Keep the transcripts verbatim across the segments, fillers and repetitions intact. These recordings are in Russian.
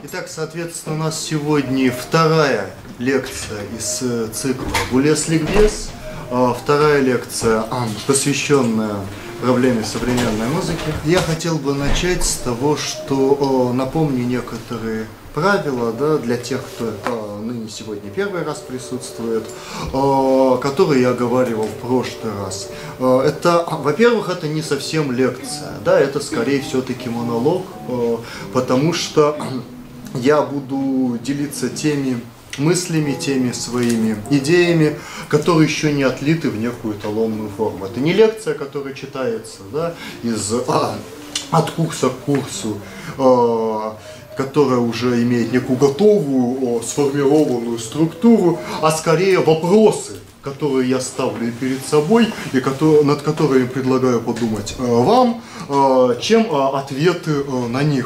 Итак, соответственно, у нас сегодня вторая лекция из цикла «Булес ликбез». Вторая лекция, посвященная проблеме современной музыки. Я хотел бы начать с того, что напомню некоторые правила, да, для тех, кто ныне сегодня первый раз присутствует, которые я оговаривал в прошлый раз. Это, во-первых, это не совсем лекция, да, это скорее все-таки монолог, потому что я буду делиться теми мыслями, теми своими идеями, которые еще не отлиты в некую эталонную форму. Это не лекция, которая читается, да, из, а, от курса к курсу, а, которая уже имеет некую готовую, сформированную структуру, а скорее вопросы, которые я ставлю перед собой и которые, над которыми предлагаю подумать вам, чем ответы на них.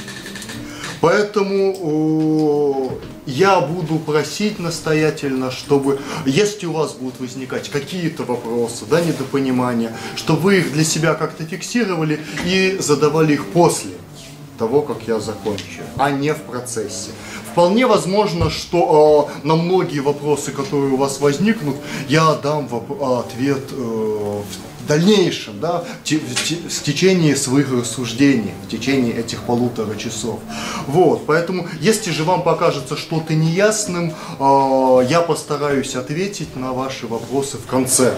Поэтому я буду просить настоятельно, чтобы, если у вас будут возникать какие-то вопросы, да, недопонимания, чтобы вы их для себя как-то фиксировали и задавали их после того, как я закончу, а не в процессе. Вполне возможно, что э, на многие вопросы, которые у вас возникнут, я дам ответ э, в дальнейшем, да, в, в, в течение своих рассуждений, в течение этих полутора часов. Вот, поэтому, если же вам покажется что-то неясным, э, я постараюсь ответить на ваши вопросы в конце.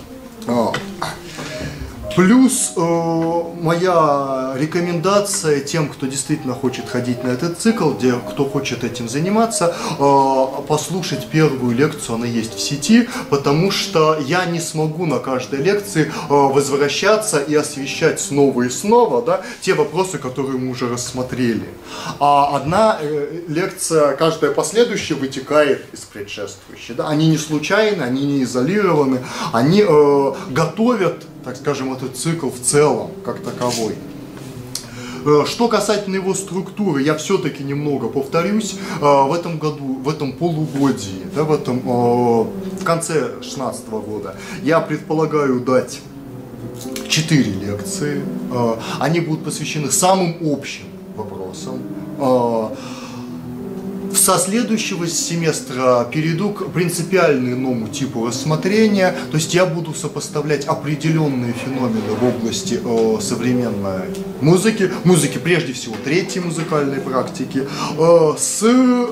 Плюс э, моя рекомендация тем, кто действительно хочет ходить на этот цикл, где, кто хочет этим заниматься, э, послушать первую лекцию, она есть в сети, потому что я не смогу на каждой лекции э, возвращаться и освещать снова и снова, да, те вопросы, которые мы уже рассмотрели. А одна э, лекция, каждая последующая, вытекает из предшествующей. Да? Они не случайны, они не изолированы, они э, готовят, так скажем, этот цикл в целом, как таковой. Что касательно его структуры, я все-таки немного повторюсь, в этом году, в этом полугодии, да, в, этом, в конце две тысячи шестнадцатого года, я предполагаю дать четыре лекции. Они будут посвящены самым общим вопросам. Со следующего семестра перейду к принципиально иному типу рассмотрения, то есть я буду сопоставлять определенные феномены в области э, современной музыки, музыки прежде всего третьей музыкальной практики, э, с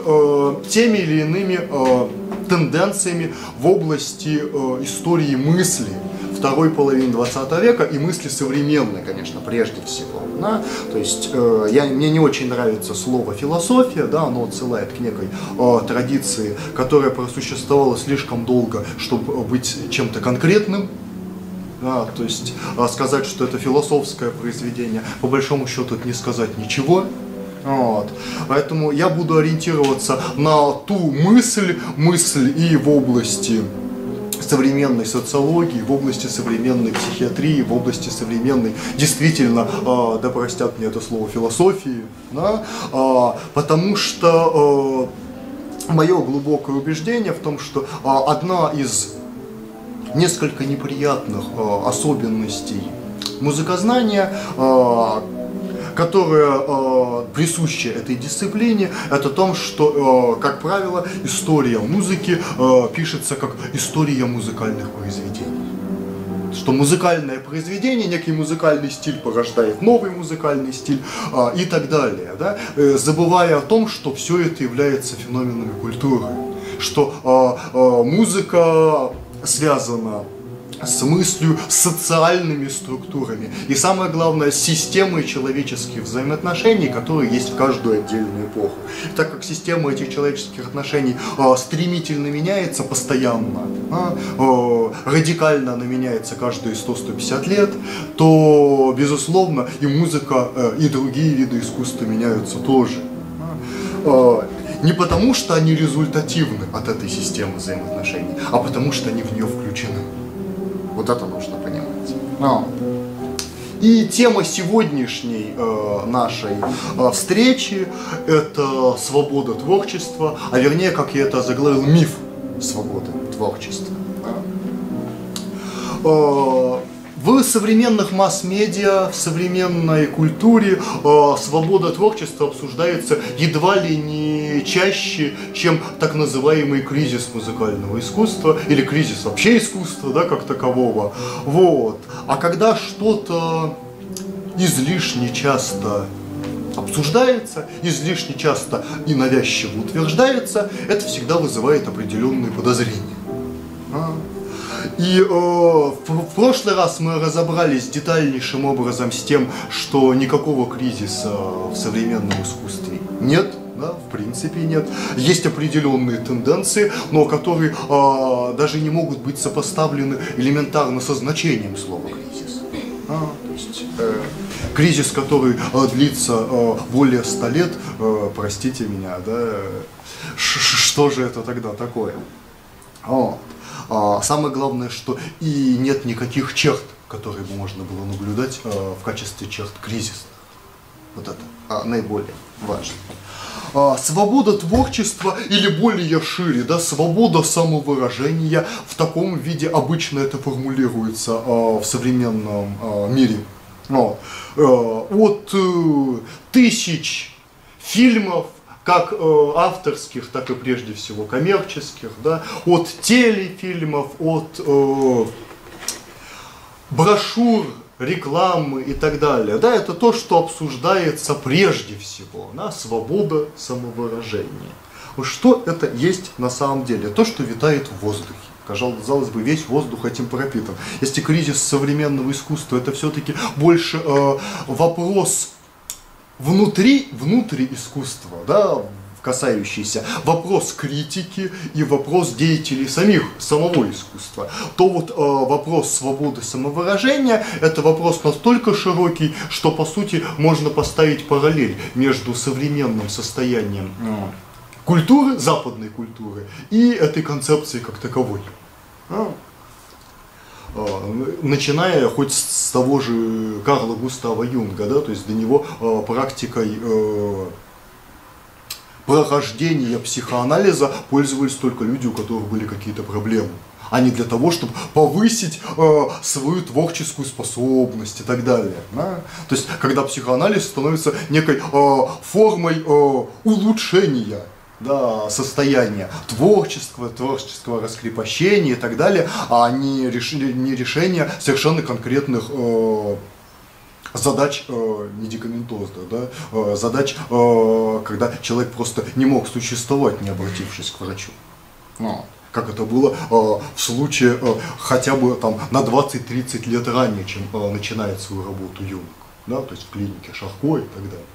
э, теми или иными э, тенденциями в области э, истории мысли второй половины двадцатого века и мысли современной, конечно, прежде всего. Да? То есть э, я, мне не очень нравится слово философия, да, оно отсылает к некой э, традиции, которая просуществовала слишком долго, чтобы быть чем-то конкретным. Да, то есть э, сказать, что это философское произведение, по большому счету это не сказать ничего. Вот. Поэтому я буду ориентироваться на ту мысль, мысль и в области современной социологии, в области современной психиатрии, в области современной, действительно, э, да простят мне это слово, философии, да, э, потому что э, мое глубокое убеждение в том, что э, одна из несколько неприятных э, особенностей музыкознания, э, которая э, присуща этой дисциплине, это то, что, э, как правило, история музыки э, пишется как история музыкальных произведений. Что музыкальное произведение, некий музыкальный стиль порождает новый музыкальный стиль э, и так далее, да? э, забывая о том, что все это является феноменами культуры, что э, э, музыка связана с мыслью, с социальными структурами и, самое главное, с системой человеческих взаимоотношений, которые есть в каждую отдельную эпоху. И так как система этих человеческих отношений э, стремительно меняется постоянно, э, э, радикально она меняется каждые сто — сто пятьдесят лет, то, безусловно, и музыка, э, и другие виды искусства меняются тоже. Э, не потому, что они результативны от этой системы взаимоотношений, а потому, что они в нее включены. Вот это нужно понимать. Но. И тема сегодняшней э, нашей э, встречи – это свобода творчества, а вернее, как я это заглавил, миф свободы творчества. Э, В современных масс-медиа, в современной культуре э, свобода творчества обсуждается едва ли не чаще, чем так называемый кризис музыкального искусства или кризис вообще искусства, да, как такового. Вот. А когда что-то излишне часто обсуждается, излишне часто и навязчиво утверждается, это всегда вызывает определенные подозрения. А? И э, в, в прошлый раз мы разобрались детальнейшим образом с тем, что никакого кризиса в современном искусстве нет, да, в принципе нет. Есть определенные тенденции, но которые э, даже не могут быть сопоставлены элементарно со значением слова кризис. А, то есть, э, кризис, который э, длится э, более ста лет, э, простите меня, да, что же это тогда такое? О. А, самое главное, что и нет никаких черт, которые бы можно было наблюдать а, в качестве черт кризисных. Вот это а, наиболее важно. А, свобода творчества или более шире, да, свобода самовыражения, в таком виде обычно это формулируется а, в современном а, мире. А, а, от э, тысяч фильмов, как э, авторских, так и прежде всего коммерческих, да, от телефильмов, от э, брошюр, рекламы и так далее. Да, это то, что обсуждается прежде всего, да, свобода самовыражения. Что это есть на самом деле? То, что витает в воздухе. Казалось бы, весь воздух этим пропитан. Если кризис современного искусства, это все-таки больше э, вопрос внутри, внутри искусства, да, касающийся вопрос критики и вопрос деятелей самих, самого искусства, то вот э, вопрос свободы самовыражения – это вопрос настолько широкий, что по сути можно поставить параллель между современным состоянием э, культуры, западной культуры, и этой концепцией как таковой. А? Начиная хоть с того же Карла Густава Юнга, да, то есть для него э, практикой э, прохождения психоанализа пользовались только люди, у которых были какие-то проблемы, а не для того, чтобы повысить э, свою творческую способность и так далее. Да? То есть когда психоанализ становится некой э, формой э, улучшения, да, состояние творческого, творческого раскрепощения и так далее, а не, реш... не решение совершенно конкретных э, задач э, медикаментозных, да, э, задач, э, когда человек просто не мог существовать, не обратившись к врачу. Ну, как это было э, в случае э, хотя бы там, на двадцать-тридцать лет ранее, чем э, начинает свою работу Юнг, да, то есть в клинике Шарко и так далее.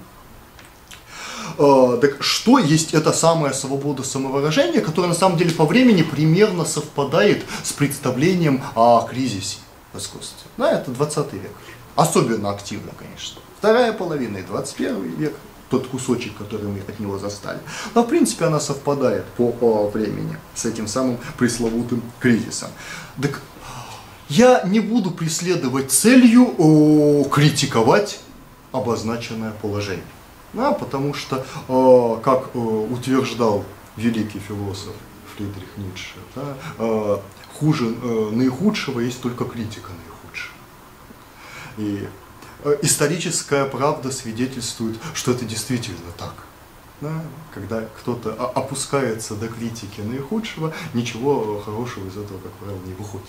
Uh, так что есть эта самая свобода самовыражения, которая на самом деле по времени примерно совпадает с представлением о кризисе в искусстве. Да, это двадцатый век. Особенно активно, конечно. Вторая половина и двадцать первый век, тот кусочек, который мы от него застали. Но в принципе она совпадает по, по времени с этим самым пресловутым кризисом. Так я не буду преследовать целью о, критиковать обозначенное положение. Да, потому что, э, как э, утверждал великий философ Фридрих Ницше, да, э, хуже э, наихудшего есть только критика наихудшего. И э, историческая правда свидетельствует, что это действительно так. Да? Когда кто-то опускается до критики наихудшего, ничего хорошего из этого, как правило, не выходит.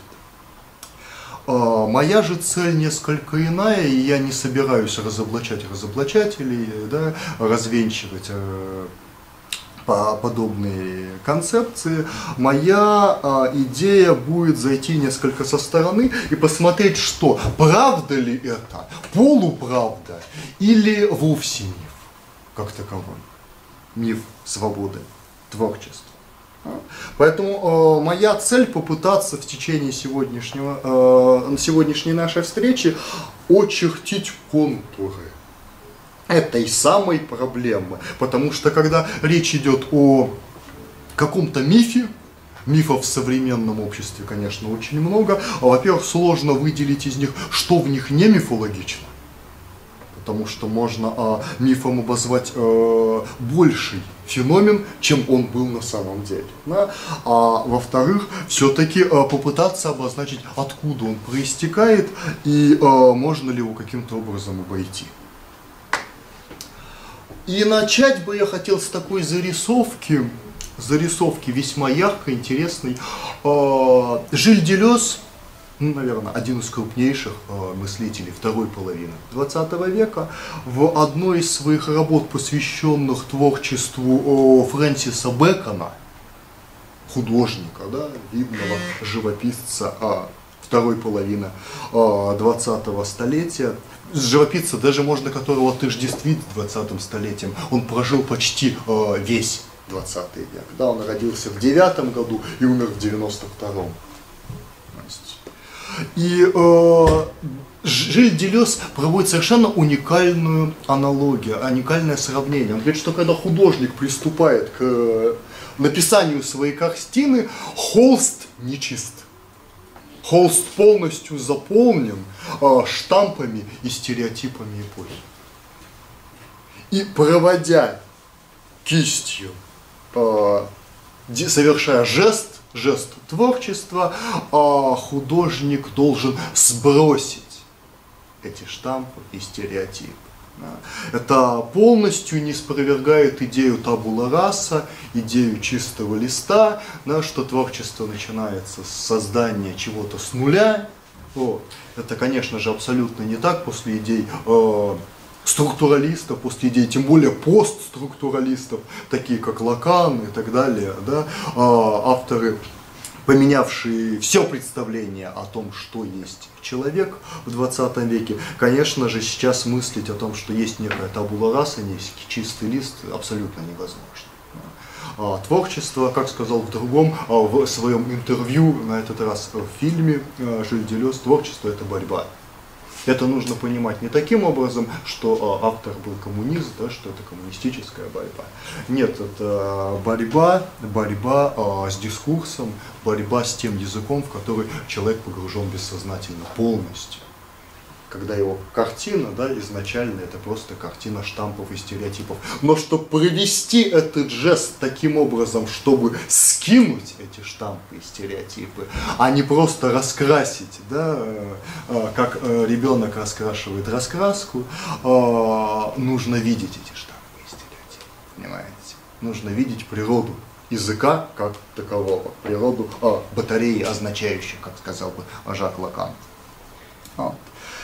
Моя же цель несколько иная, и я не собираюсь разоблачать разоблачателей, да, развенчивать э, по подобные концепции. Моя э, идея будет зайти несколько со стороны и посмотреть, что правда ли это, полуправда или вовсе миф, как таковой, миф свободы творчества. Поэтому э, моя цель попытаться в течение сегодняшнего, э, сегодняшней нашей встречи очертить контуры этой самой проблемы. Потому что когда речь идет о каком-то мифе, мифов в современном обществе, конечно, очень много, а, во-первых, сложно выделить из них, что в них не мифологично. Потому что можно э, мифом обозвать э, больший феномен, чем он был на самом деле. Да? А во-вторых, все-таки а, попытаться обозначить, откуда он проистекает и а, можно ли его каким-то образом обойти. И начать бы я хотел с такой зарисовки, зарисовки весьма яркой, интересной. А, Жиль Делез, ну, наверное, один из крупнейших э, мыслителей второй половины двадцатого века, в одной из своих работ, посвященных творчеству э, Фрэнсиса Бэкона, художника, да, видного живописца э, второй половины э, двадцатого столетия, живописца, даже можно которого отождествить с двадцатым столетием, он прожил почти э, весь двадцатый век. Да, он родился в девятом году и умер в девяносто втором. И э, Жиль Делез проводит совершенно уникальную аналогию, уникальное сравнение. Он говорит, что когда художник приступает к э, написанию своей картины, холст нечист. Холст полностью заполнен э, штампами и стереотипами эпохи. И проводя кистью, э, совершая жест, жест творчества, а художник должен сбросить эти штампы и стереотипы. Это полностью не спровергает идею табула раса, идею чистого листа, да, что творчество начинается с создания чего-то с нуля. Вот. Это, конечно же, абсолютно не так после идей э, структуралистов, после идей, тем более постструктуралистов, такие как Лакан и так далее, да, авторы, поменявшие все представление о том, что есть человек в двадцатом веке, конечно же, сейчас мыслить о том, что есть некая табула раса, есть чистый лист, абсолютно невозможно. Творчество, как сказал в другом, в своем интервью, на этот раз в фильме Жиль Делез, творчество — это борьба. Это нужно понимать не таким образом, что а, автор был коммунист, да, что это коммунистическая борьба. Нет, это борьба, борьба а, с дискурсом, борьба с тем языком, в который человек погружен бессознательно полностью. Когда его картина, да, изначально это просто картина штампов и стереотипов. Но чтобы провести этот жест таким образом, чтобы скинуть эти штампы и стереотипы, а не просто раскрасить, да, как ребенок раскрашивает раскраску, нужно видеть эти штампы и стереотипы, понимаете? Нужно видеть природу языка как такового, природу а, батареи, означающей, как сказал бы Жак Лакан. Вот.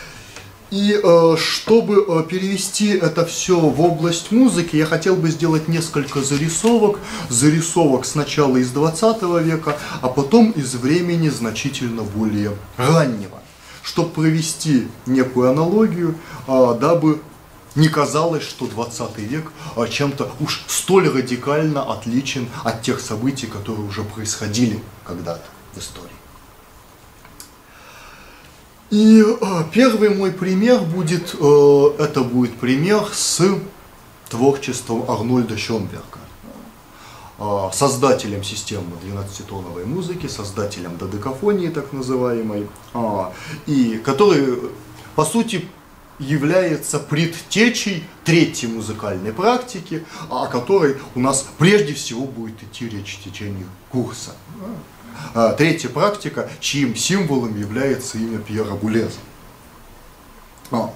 И э, чтобы э, перевести это все в область музыки, я хотел бы сделать несколько зарисовок. Зарисовок сначала из двадцатого века, а потом из времени значительно более раннего. Чтобы провести некую аналогию, э, дабы не казалось, что двадцатый век э, чем-то уж столь радикально отличен от тех событий, которые уже происходили когда-то в истории. И э, первый мой пример будет, э, это будет пример с творчеством Арнольда Шёнберга, э, создателем системы двенадцатитоновой музыки, создателем додекафонии так называемой, э, и который, по сути, является предтечей третьей музыкальной практики, о которой у нас прежде всего будет идти речь в течение курса. Третья практика, чьим символом является имя Пьера Булеза. Вот.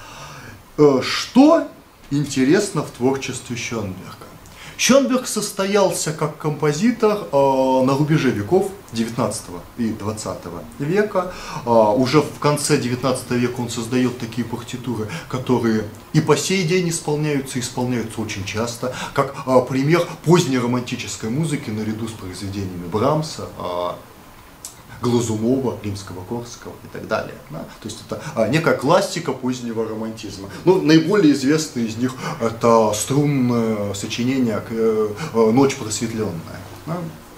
Что интересно в творчестве Шёнберга? Шёнберг состоялся как композитор э, на рубеже веков девятнадцатого и двадцатого века. Э, уже в конце девятнадцатого века он создает такие партитуры, которые и по сей день исполняются, исполняются очень часто, как э, пример поздней романтической музыки наряду с произведениями Брамса, э, Глазунова, Римского-Корского и так далее. Да? То есть это а, некая классика позднего романтизма. Ну, наиболее известное из них это струнное сочинение э, «Ночь просветленная». Да?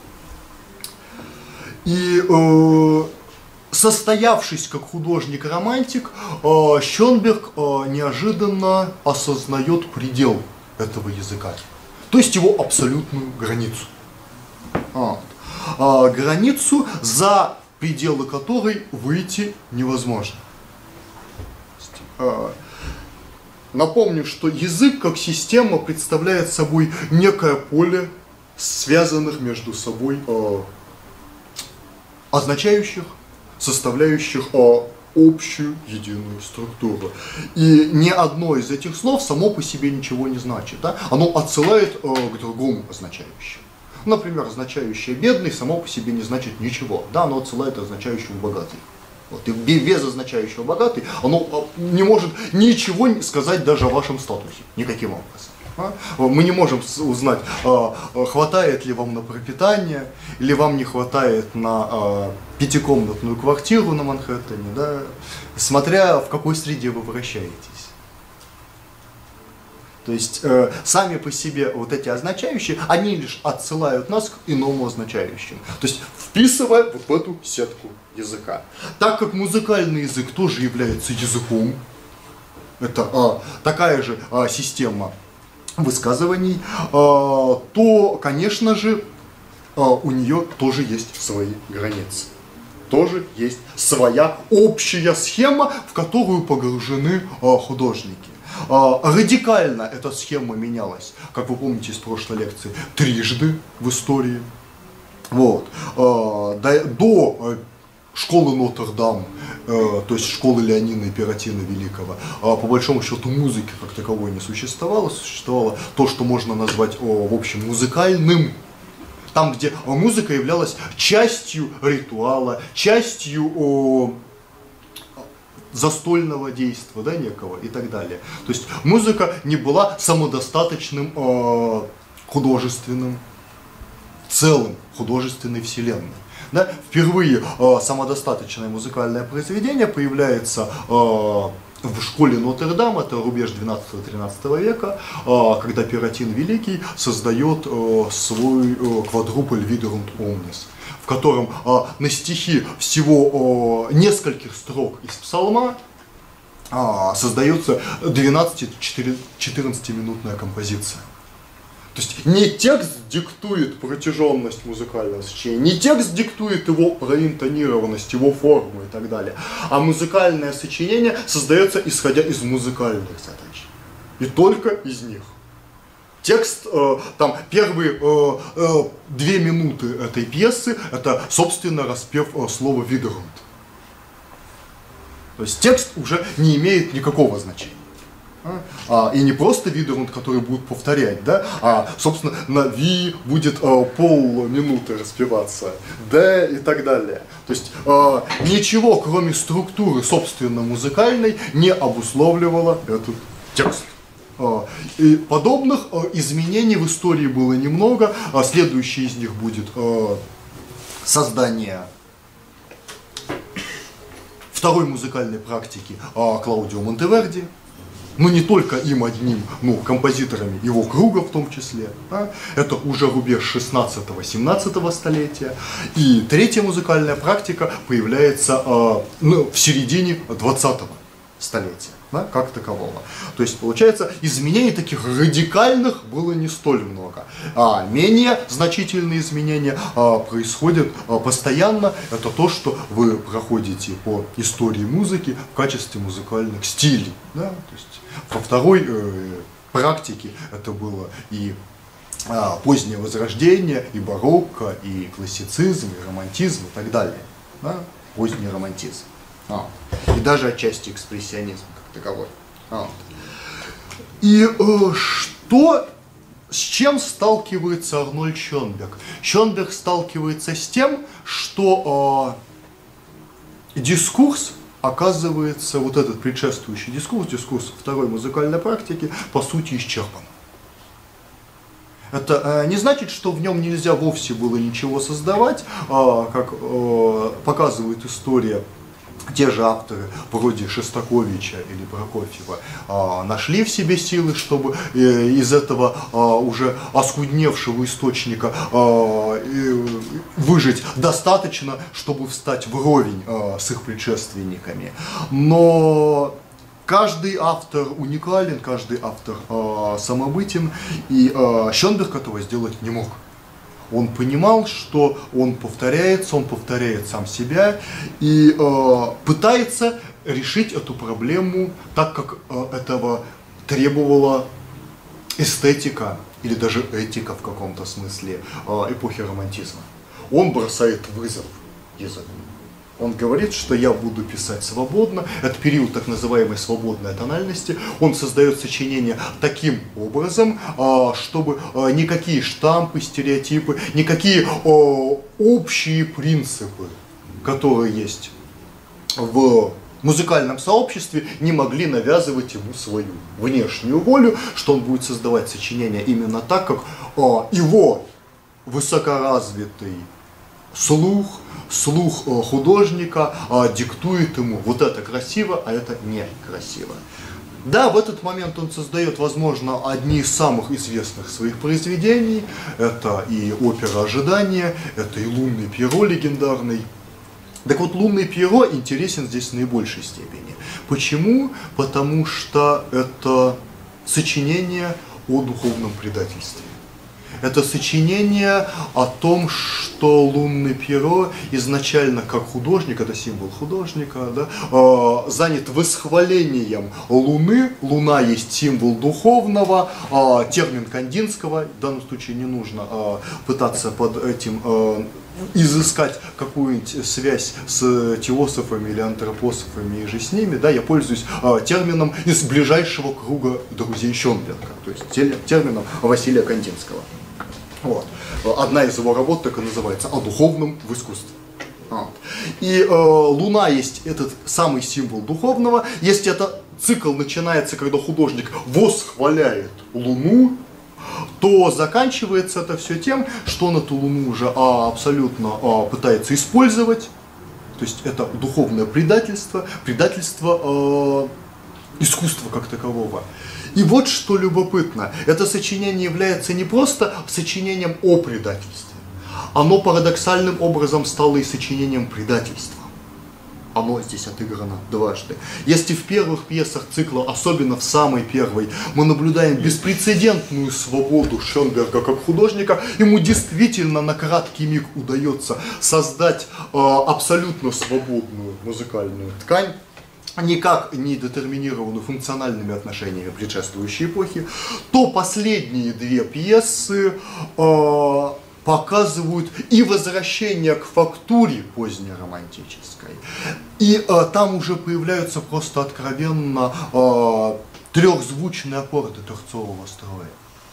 И э, состоявшись как художник-романтик, э, Шёнберг э, неожиданно осознает предел этого языка, то есть его абсолютную границу. А. Границу, за пределы которой выйти невозможно. напомню, что язык как система представляет собой некое поле связанных между собой э, означающих, составляющих э, общую единую структуру. И ни одно из этих слов само по себе ничего не значит. Да? Оно отсылает э, к другому означающему. Например, означающее бедный само по себе не значит ничего. Да, оно отсылает к означающему богатый. Вот. И без означающего богатый оно не может ничего сказать даже о вашем статусе. Никаким образом. А? Мы не можем узнать, хватает ли вам на пропитание, или вам не хватает на пятикомнатную квартиру на Манхэттене, да? Смотря в какой среде вы вращаетесь. То есть э, сами по себе вот эти означающие, они лишь отсылают нас к иному означающему. То есть вписывая вот в эту сетку языка. Так как музыкальный язык тоже является языком, это а, такая же а, система высказываний, а, то, конечно же, а, у нее тоже есть свои границы. Тоже есть своя общая схема, в которую погружены а, художники. А, радикально эта схема менялась, как вы помните из прошлой лекции, трижды в истории. Вот. А, до, до школы Нотр-Дам, э, то есть школы Леонина и Пиротина Великого, а, по большому счету музыки как таковой не существовало, существовало то, что можно назвать, о, в общем, музыкальным. Там, где музыка являлась частью ритуала, частью о, застольного действия, да, некого и так далее. То есть музыка не была самодостаточным э, художественным целым, художественной вселенной. Да? Впервые э, самодостаточное музыкальное произведение появляется э, в школе Нотр-Дам, это рубеж двенадцатого-тринадцатого века, э, когда Пиротин Великий создает э, свой э, квадруполь Viderunt Omnes, в котором э, на стихи всего э, нескольких строк из псалма э, создается двенадцати-четырнадцатиминутная композиция. То есть не текст диктует протяженность музыкального сочинения, не текст диктует его проинтонированность, его форму и так далее, а музыкальное сочинение создается исходя из музыкальных задач. И только из них. Текст, э, там, первые э, э, две минуты этой пьесы, это, собственно, распев э, слова «Viderunt». То есть текст уже не имеет никакого значения. А, и не просто Viderunt, который будет повторять, да, а, собственно, на Ви будет а, полминуты распеваться, Д и так далее. То есть а, ничего, кроме структуры, собственно, музыкальной, не обусловливало этот текст. А, и подобных а, изменений в истории было немного. А, следующий из них будет а, создание второй музыкальной практики а, Клаудио Монтеверди. Но не только им одним, ну, композиторами его круга в том числе. Да? Это уже рубеж шестнадцатого-семнадцатого столетия. И третья музыкальная практика появляется э, ну, в середине двадцатого столетия, да, как такового. То есть, получается, изменений таких радикальных было не столь много. А менее значительные изменения а, происходят а, постоянно. Это то, что вы проходите по истории музыки в качестве музыкальных стилей. Да? То есть, во второй э, практике это было и а, позднее возрождение, и барокко, и классицизм, и романтизм, и так далее. Да? Поздний романтизм. А, и даже отчасти экспрессионизм как таковой. А. И э, что, с чем сталкивается Арнольд Шёнберг? Шёнберг сталкивается с тем, что э, дискурс, оказывается, вот этот предшествующий дискурс, дискурс второй музыкальной практики, по сути исчерпан. Это э, не значит, что в нем нельзя вовсе было ничего создавать, э, как э, показывает история. Те же авторы, вроде Шостаковича или Прокофьева, нашли в себе силы, чтобы из этого уже оскудневшего источника выжить достаточно, чтобы встать вровень с их предшественниками. Но каждый автор уникален, каждый автор самобытен, и Шёнберг этого сделать не мог. Он понимал, что он повторяется, он повторяет сам себя и э, пытается решить эту проблему так, как э, этого требовала эстетика или даже этика в каком-то смысле эпохи романтизма. Он бросает вызов языку. Он говорит, что я буду писать свободно. Это период так называемой свободной тональности. Он создает сочинение таким образом, чтобы никакие штампы, стереотипы, никакие общие принципы, которые есть в музыкальном сообществе, не могли навязывать ему свою внешнюю волю, что он будет создавать сочинение именно так, как его высокоразвитый слух, слух художника а, диктует ему вот это красиво, а это некрасиво. Да, в этот момент он создает, возможно, одни из самых известных своих произведений. Это и опера «Ожидание», это и «Лунный Пьеро» легендарный. Так вот, «Лунный Пьеро» интересен здесь в наибольшей степени. Почему? Потому что это сочинение о духовном предательстве. Это сочинение о том, что «Лунный Пьеро» изначально как художник, это символ художника, да, э, занят восхвалением Луны. Луна есть символ духовного, э, термин Кандинского, в данном случае не нужно э, пытаться под этим э, изыскать какую-нибудь связь с теософами или антропософами и же с ними, да, я пользуюсь э, термином из ближайшего круга друзей Шонберга, то есть термином Василия Кандинского. Вот. Одна из его работ так и называется «О духовном в искусстве». Вот. И э, Луна есть этот самый символ духовного. Если этот цикл начинается, когда художник восхваляет Луну, то заканчивается это все тем, что он эту Луну уже а, абсолютно а, пытается использовать. То есть это духовное предательство, предательство э, искусства как такового. И вот что любопытно, это сочинение является не просто сочинением о предательстве, оно парадоксальным образом стало и сочинением предательства. Оно здесь отыграно дважды. Если в первых пьесах цикла, особенно в самой первой, мы наблюдаем беспрецедентную свободу Шонберга как художника, ему действительно на краткий миг удается создать э, абсолютно свободную музыкальную ткань, никак не детерминированную функциональными отношениями предшествующей эпохи, то последние две пьесы э, показывают и возвращение к фактуре позднеромантической, и э, там уже появляются просто откровенно э, трехзвучные аккорды торцового строя.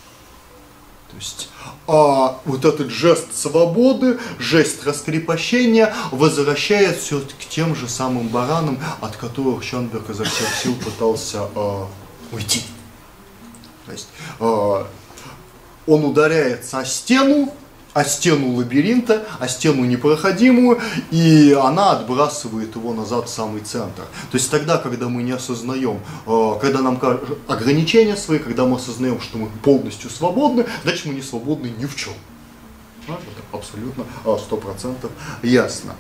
То есть а, вот этот жест свободы, жест раскрепощения возвращает все к тем же самым баранам, от которых Шонберг изо всех сил пытался а, уйти. То есть а, он ударяется о стену, о стену лабиринта, о стену непроходимую, и она отбрасывает его назад в самый центр. То есть тогда, когда мы не осознаем, когда нам кажут ограничения свои, когда мы осознаем, что мы полностью свободны, значит мы не свободны ни в чем. Это абсолютно сто процентов ясно.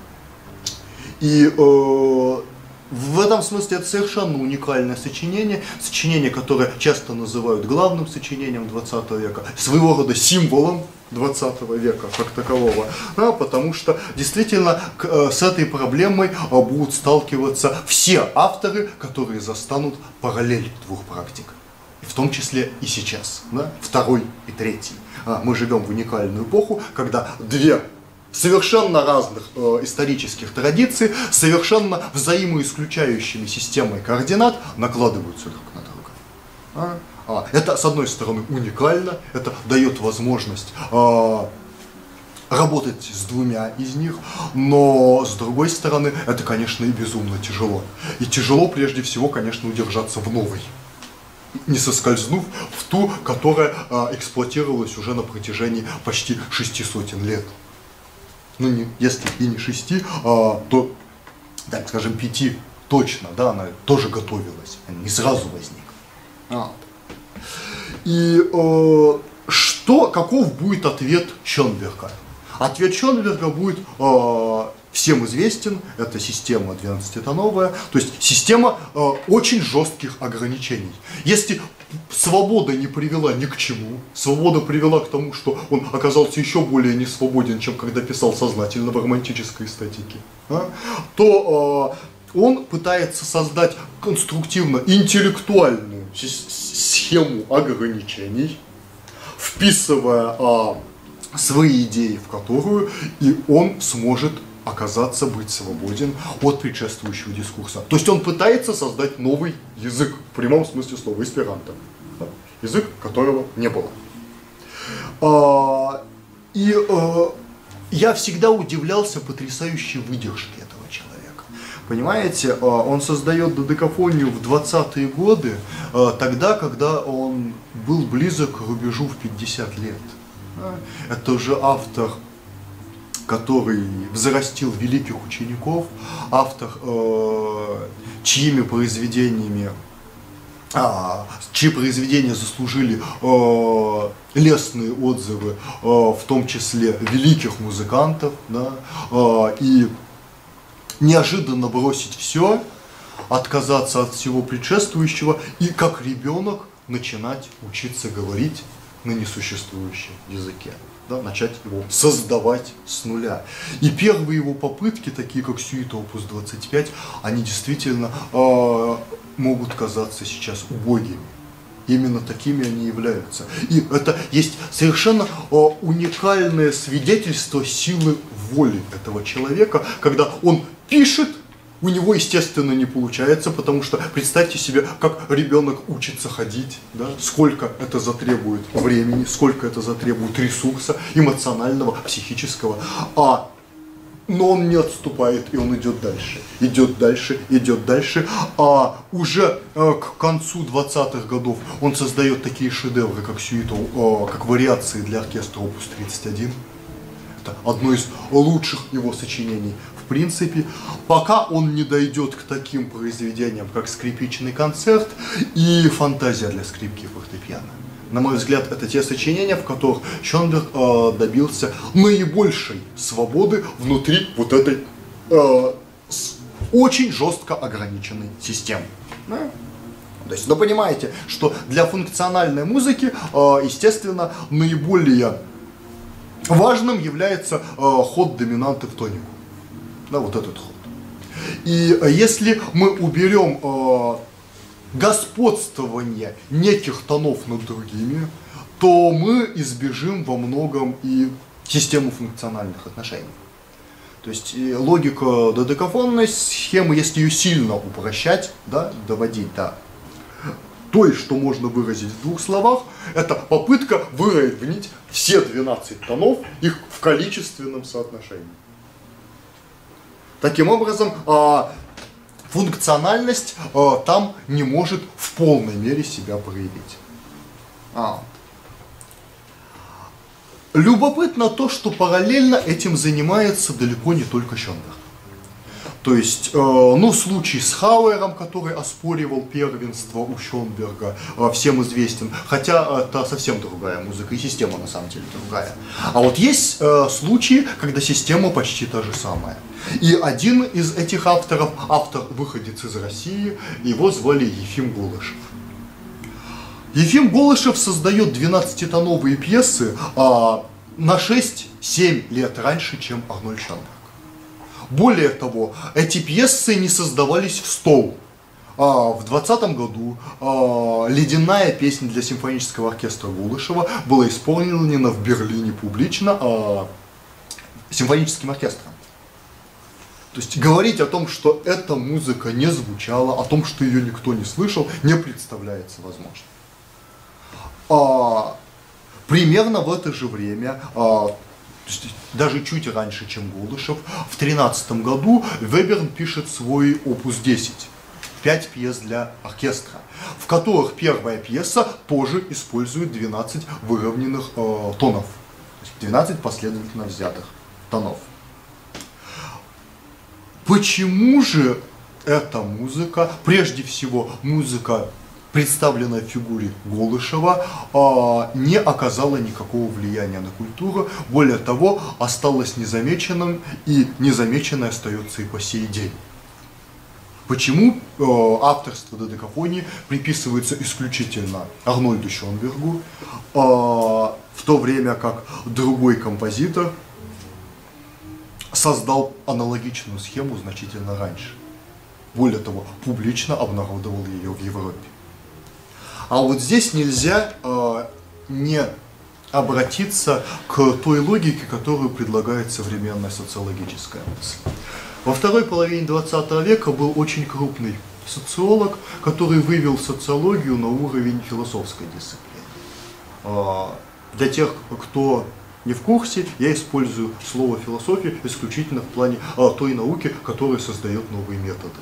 И э, в этом смысле это совершенно уникальное сочинение, сочинение, которое часто называют главным сочинением двадцатого века, своего рода символом двадцатого века как такового, да, потому что действительно к, с этой проблемой будут сталкиваться все авторы, которые застанут параллель двух практик, в том числе и сейчас, да, второй и третий. Мы живем в уникальную эпоху, когда две совершенно разных э, исторических традиций, совершенно взаимоисключающими системой координат накладываются друг на друга. А? А, это, с одной стороны, уникально, это дает возможность э, работать с двумя из них, но, с другой стороны, это, конечно, и безумно тяжело. И тяжело, прежде всего, конечно, удержаться в новой, не соскользнув в ту, которая э, эксплуатировалась уже на протяжении почти шести сотен лет. Ну, не, если и не шести, а, то, так скажем, пяти точно, да, она тоже готовилась, не сразу возникла. А. И э, что, каков будет ответ Шонберга? Ответ Шонберга будет э, всем известен, это система двенадцатитоновая, то есть система э, очень жестких ограничений. Если свобода не привела ни к чему, свобода привела к тому, что он оказался еще более несвободен, чем когда писал сознательно в романтической эстетике, а, то э, он пытается создать конструктивно-интеллектуальную схему ограничений, вписывая а, свои идеи в которую, и он сможет оказаться, быть свободен от предшествующего дискурса. То есть он пытается создать новый язык, в прямом смысле слова, эсперанто. Да? Язык, которого не было. А, и а, я всегда удивлялся потрясающей выдержке этого человека. Понимаете, а, он создает додекафонию в двадцатые годы, а, тогда, когда он был близок к рубежу в пятьдесят лет. А, это уже автор, который взрастил великих учеников, автор, э, чьими произведениями, а, чьи произведения заслужили э, лестные отзывы, э, в том числе великих музыкантов, да, э, и неожиданно бросить все, отказаться от всего предшествующего и как ребенок начинать учиться говорить на несуществующем языке. Да, начать его создавать с нуля. И первые его попытки, такие как сюита опус двадцать пять, они действительно э, могут казаться сейчас убогими. Именно такими они являются. И это есть совершенно э, уникальное свидетельство силы воли этого человека, когда он пишет. У него, естественно, не получается, потому что представьте себе, как ребенок учится ходить, да, сколько это затребует времени, сколько это затребует ресурса эмоционального, психического, а, но он не отступает, и он идет дальше, идет дальше, идет дальше, а уже э, к концу двадцатых годов он создает такие шедевры, как сюита, э, как вариации для оркестра опус тридцать один. Это одно из лучших его сочинений. В принципе, пока он не дойдет к таким произведениям, как «Скрипичный концерт» и «Фантазия для скрипки и фортепиано». На мой взгляд, это те сочинения, в которых Шонберг э, добился наибольшей свободы внутри вот этой э, очень жестко ограниченной системы. Да? То есть, вы понимаете, что для функциональной музыки, э, естественно, наиболее важным является э, ход доминанты в тонику. Да, вот этот ход. И э, если мы уберем э, господствование неких тонов над другими, то мы избежим во многом и систему функциональных отношений. То есть и логика додекафонной схемы, если ее сильно упрощать, да, доводить до той, что можно выразить в двух словах, это попытка выровнять все двенадцать тонов, их в количественном соотношении. Таким образом, функциональность там не может в полной мере себя проявить. А. Любопытно то, что параллельно этим занимается далеко не только Шонберг. То есть, э, ну, случай с Хауэром, который оспоривал первенство у Шонберга, э, всем известен, хотя это совсем другая музыка, и система на самом деле другая. А вот есть э, случаи, когда система почти та же самая. И один из этих авторов, автор выходец из России, его звали Ефим Голышев. Ефим Голышев создает двенадцатитоновые пьесы э, на шесть-семь лет раньше, чем Арнольд Шонберг. Более того, эти пьесы не создавались в стол. А в двадцатом году а, «Ледяная песня» для симфонического оркестра Голышева была исполнена в Берлине публично а, симфоническим оркестром. То есть говорить о том, что эта музыка не звучала, о том, что ее никто не слышал, не представляется возможным. А, примерно в это же время, а, даже чуть раньше, чем Голышев, в тринадцатом году Веберн пишет свой опус десять, пять пьес для оркестра, в которых первая пьеса тоже использует двенадцать выровненных э, тонов, то есть двенадцать последовательно взятых тонов. Почему же эта музыка, прежде всего музыка, представленная в фигуре Голышева, не оказала никакого влияния на культуру, более того, осталась незамеченным, и незамеченной остается и по сей день? Почему авторство додекафонии приписывается исключительно Арнольду Шонбергу, в то время как другой композитор создал аналогичную схему значительно раньше? Более того, публично обнародовал ее в Европе. А вот здесь нельзя э, не обратиться к той логике, которую предлагает современная социологическая мысль. Во второй половине двадцатого века был очень крупный социолог, который вывел социологию на уровень философской дисциплины. Для тех, кто не в курсе, я использую слово философия исключительно в плане той науки, которая создает новые методы.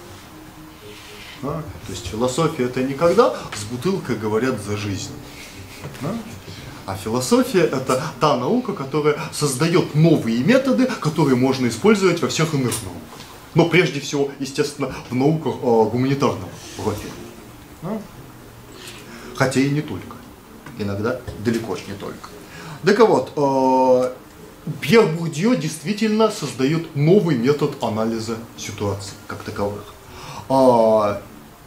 А? То есть философия — это не когда с бутылкой говорят за жизнь. А? А философия — это та наука, которая создает новые методы, которые можно использовать во всех иных науках. Но прежде всего, естественно, в науках э, гуманитарного профиля. А? Хотя и не только. Иногда далеко не только. Так вот, э, Пьер Бурдье действительно создает новый метод анализа ситуаций как таковых. Э,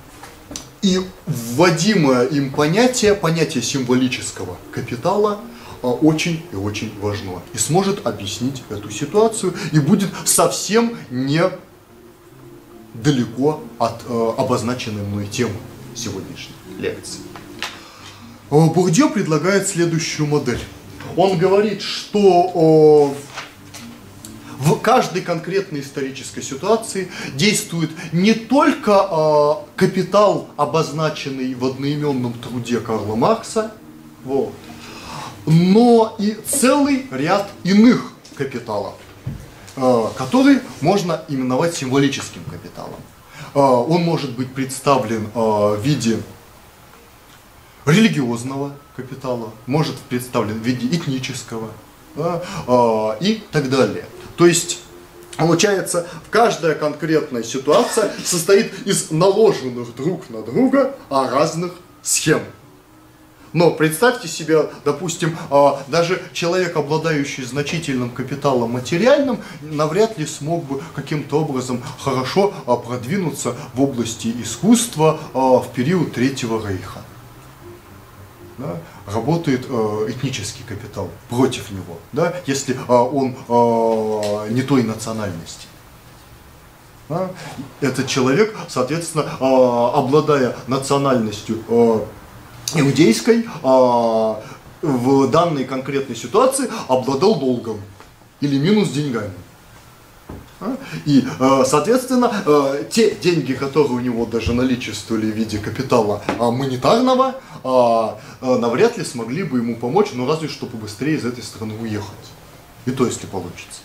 И вводимое им понятие, понятие символического капитала, очень и очень важно. И сможет объяснить эту ситуацию, и будет совсем не далеко от э, обозначенной мной темы сегодняшней лекции. Бурдье предлагает следующую модель. Он говорит, что э, в каждой конкретной исторической ситуации действует не только э, капитал, обозначенный в одноименном труде Карла Маркса, вот, но и целый ряд иных капиталов, э, которые можно именовать символическим капиталом. Э, он может быть представлен э, в виде религиозного капитала, может быть представлен в виде этнического, да, э, и так далее. То есть, получается, каждая конкретная ситуация состоит из наложенных друг на друга разных схем. Но представьте себе, допустим, даже человек, обладающий значительным капиталом материальным, навряд ли смог бы каким-то образом хорошо продвинуться в области искусства в период Третьего Рейха. Да, работает э, этнический капитал против него, да, если э, он э, не той национальности. Да. Этот человек, соответственно, э, обладая национальностью э, иудейской, э, в данной конкретной ситуации обладал долгом или минус деньгами. И, соответственно, те деньги, которые у него даже наличествовали в виде капитала монетарного, навряд ли смогли бы ему помочь, но разве что побыстрее из этой страны уехать. И то, если получится.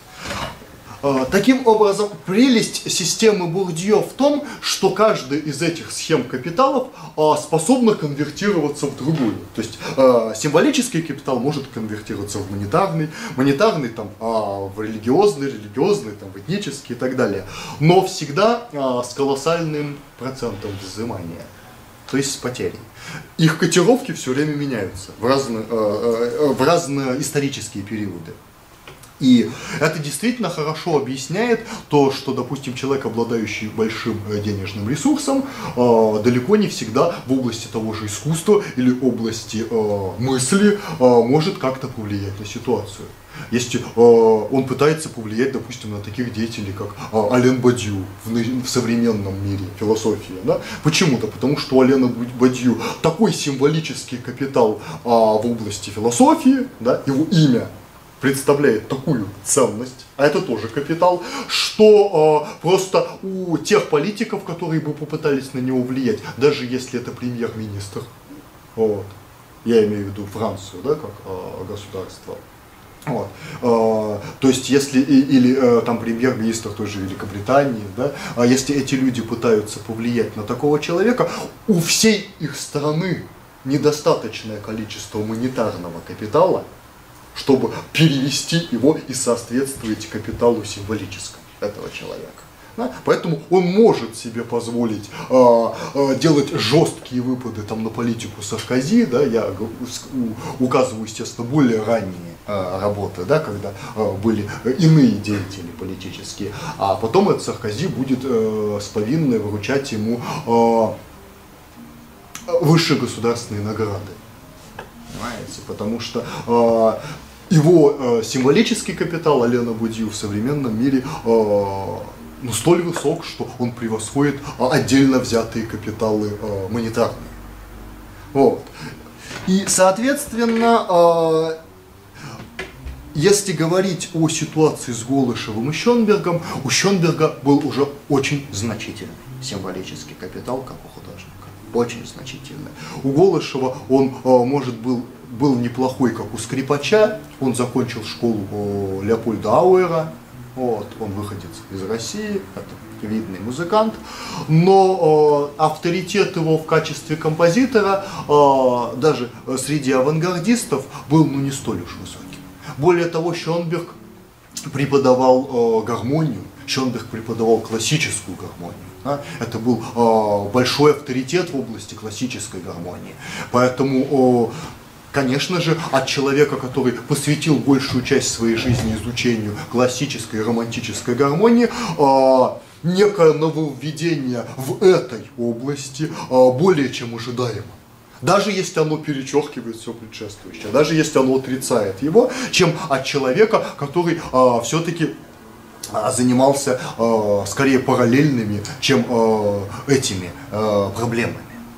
Таким образом, прелесть системы Бурдье в том, что каждая из этих схем капиталов способна конвертироваться в другую. То есть символический капитал может конвертироваться в монетарный, монетарный там, в религиозный, религиозный там, в этнический и так далее. Но всегда с колоссальным процентом взимания. То есть с потерей. Их котировки все время меняются в разные, в разные исторические периоды. И это действительно хорошо объясняет то, что, допустим, человек, обладающий большим денежным ресурсом, далеко не всегда в области того же искусства или области мысли может как-то повлиять на ситуацию. Если он пытается повлиять, допустим, на таких деятелей, как Ален Бадью в современном мире философии. Да? Почему-то, потому что у Алена Бадью такой символический капитал в области философии, да, его имя представляет такую ценность, а это тоже капитал, что э, просто у тех политиков, которые бы попытались на него влиять, даже если это премьер-министр, вот, я имею в виду Францию, да, как э, государство, вот, э, то есть если или э, там премьер-министр той же Великобритании, да, а если эти люди пытаются повлиять на такого человека, у всей их страны недостаточное количество монетарного капитала, чтобы перевести его и соответствовать капиталу символическому этого человека. Да? Поэтому он может себе позволить э, э, делать жесткие выпады там, на политику Саркози. Да? Я указываю, естественно, более ранние э, работы, да, когда э, были иные деятели политические. А потом этот Саркози будет э, с повинной вручать ему э, высшие государственные награды. Понимаете? Потому что э, его э, символический капитал Алена Бадью в современном мире э, ну, столь высок, что он превосходит э, отдельно взятые капиталы э, монетарные. Вот. И, соответственно, э, если говорить о ситуации с Голышевым и Шонбергом, у Шонберга был уже очень значительный символический капитал, как у художника. Очень значительный. У Голышева он, э, может, был, был неплохой, как у скрипача. Он закончил школу э, Леопольда Ауэра. Вот, он выходец из России, это видный музыкант, но э, авторитет его в качестве композитора э, даже среди авангардистов был ну, не столь уж высоким. Более того, Шонберг преподавал э, гармонию, Шонберг преподавал классическую гармонию. Да? Это был э, большой авторитет в области классической гармонии. Поэтому э, конечно же, от человека, который посвятил большую часть своей жизни изучению классической и романтической гармонии, некое нововведение в этой области более чем ожидаемо. Даже если оно перечеркивает все предшествующее, даже если оно отрицает его, чем от человека, который все-таки занимался скорее параллельными, чем этими проблемами.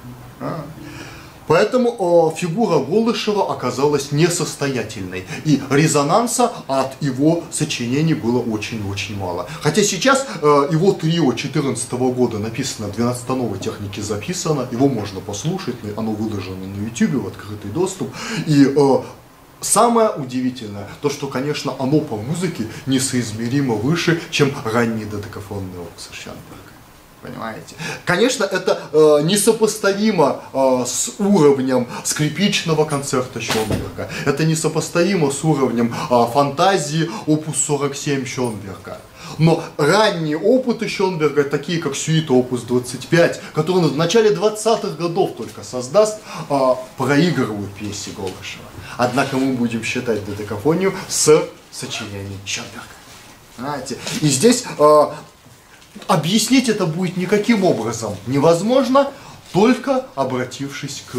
Поэтому э, фигура Голышева оказалась несостоятельной, и резонанса от его сочинений было очень-очень мало. Хотя сейчас э, его трио две тысячи четырнадцатого года написано, двенадцатиноновой технике записано, его можно послушать, оно выложено на ютубе в открытый доступ. И э, самое удивительное, то что, конечно, оно по музыке несоизмеримо выше, чем ранние додекафонные опусы Шонберга. Понимаете? Конечно, это э, несопоставимо э, с уровнем скрипичного концерта Шонберга. Это несопоставимо с уровнем э, фантазии опус сорок семь Шонберга. Но ранние опыты Шонберга, такие как сюита опус двадцать пять, которые в начале двадцатых годов только создаст, э, проигрывают пьесе Голышева. Однако мы будем считать додекафонию с сочинений Шонберга. Понимаете? И здесь... Э, Объяснить это будет никаким образом невозможно, только обратившись к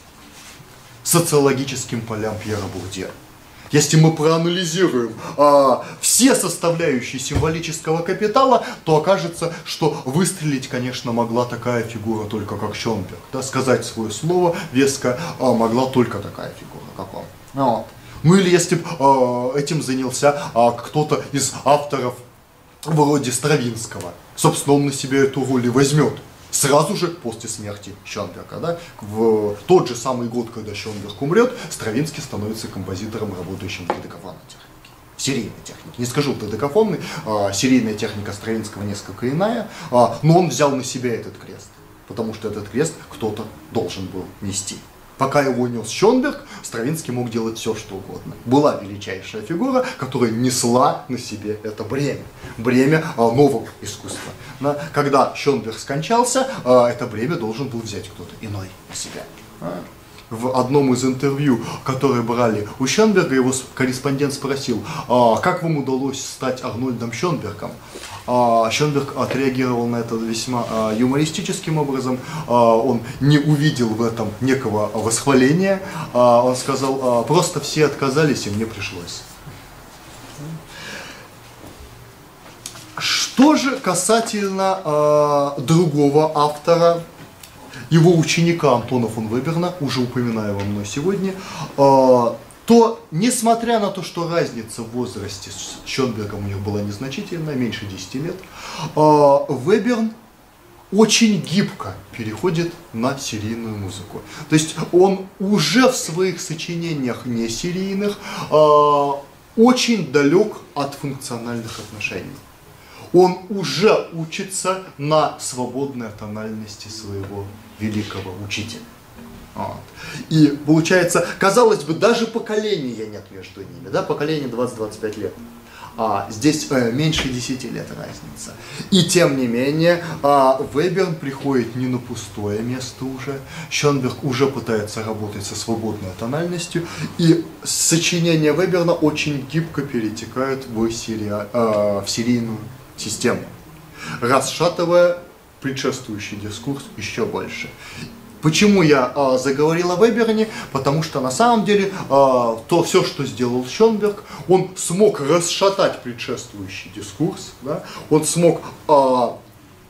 социологическим полям Пьера Бурдье. Если мы проанализируем а, все составляющие символического капитала, то окажется, что выстрелить, конечно, могла такая фигура только как Шонберг. Да, сказать свое слово веско а, могла только такая фигура, как он. Вот. Ну или если бы а, этим занялся а, кто-то из авторов вроде Стравинского. Собственно, он на себя эту роль и возьмет сразу же после смерти Шонберга. Да? В тот же самый год, когда Шонберг умрет, Стравинский становится композитором, работающим в додекафонной технике. В серийной технике. Не скажу в додекафонной, а, серийная техника Стравинского несколько иная, а, но он взял на себя этот крест, потому что этот крест кто-то должен был нести. Пока его нес Шонберг, Стравинский мог делать все, что угодно. Была величайшая фигура, которая несла на себе это бремя. Бремя а, нового искусства. Но когда Шонберг скончался, а, это бремя должен был взять кто-то иной на себя. А. В одном из интервью, которые брали у Шонберга, его корреспондент спросил, а, как вам удалось стать Арнольдом Шонбергом? А, Шонберг отреагировал на это весьма а, юмористическим образом. А, он не увидел в этом некого восхваления. А, он сказал, а, просто все отказались, и мне пришлось. Что же касательно а, другого автора, его ученика Антона фон Веберна, уже упоминаемого мной сегодня, то, несмотря на то, что разница в возрасте с Шонбергом у них была незначительная, меньше десяти лет, Веберн очень гибко переходит на серийную музыку. То есть он уже в своих сочинениях не серийных очень далек от функциональных отношений. Он уже учится на свободной тональности своего великого учителя. Вот. И получается, казалось бы, даже поколения нет между ними, да, поколение двадцать-двадцать пять лет. А здесь э, меньше десяти лет разница. И тем не менее, э, Веберн приходит не на пустое место уже. Шонберг уже пытается работать со свободной тональностью. И сочинения Веберна очень гибко перетекают в, сери... э, в серийную систему, расшатывая предшествующий дискурс еще больше. Почему я э, заговорил о Веберне? Потому что на самом деле э, то все, что сделал Шонберг, он смог расшатать предшествующий дискурс, да? Он смог э,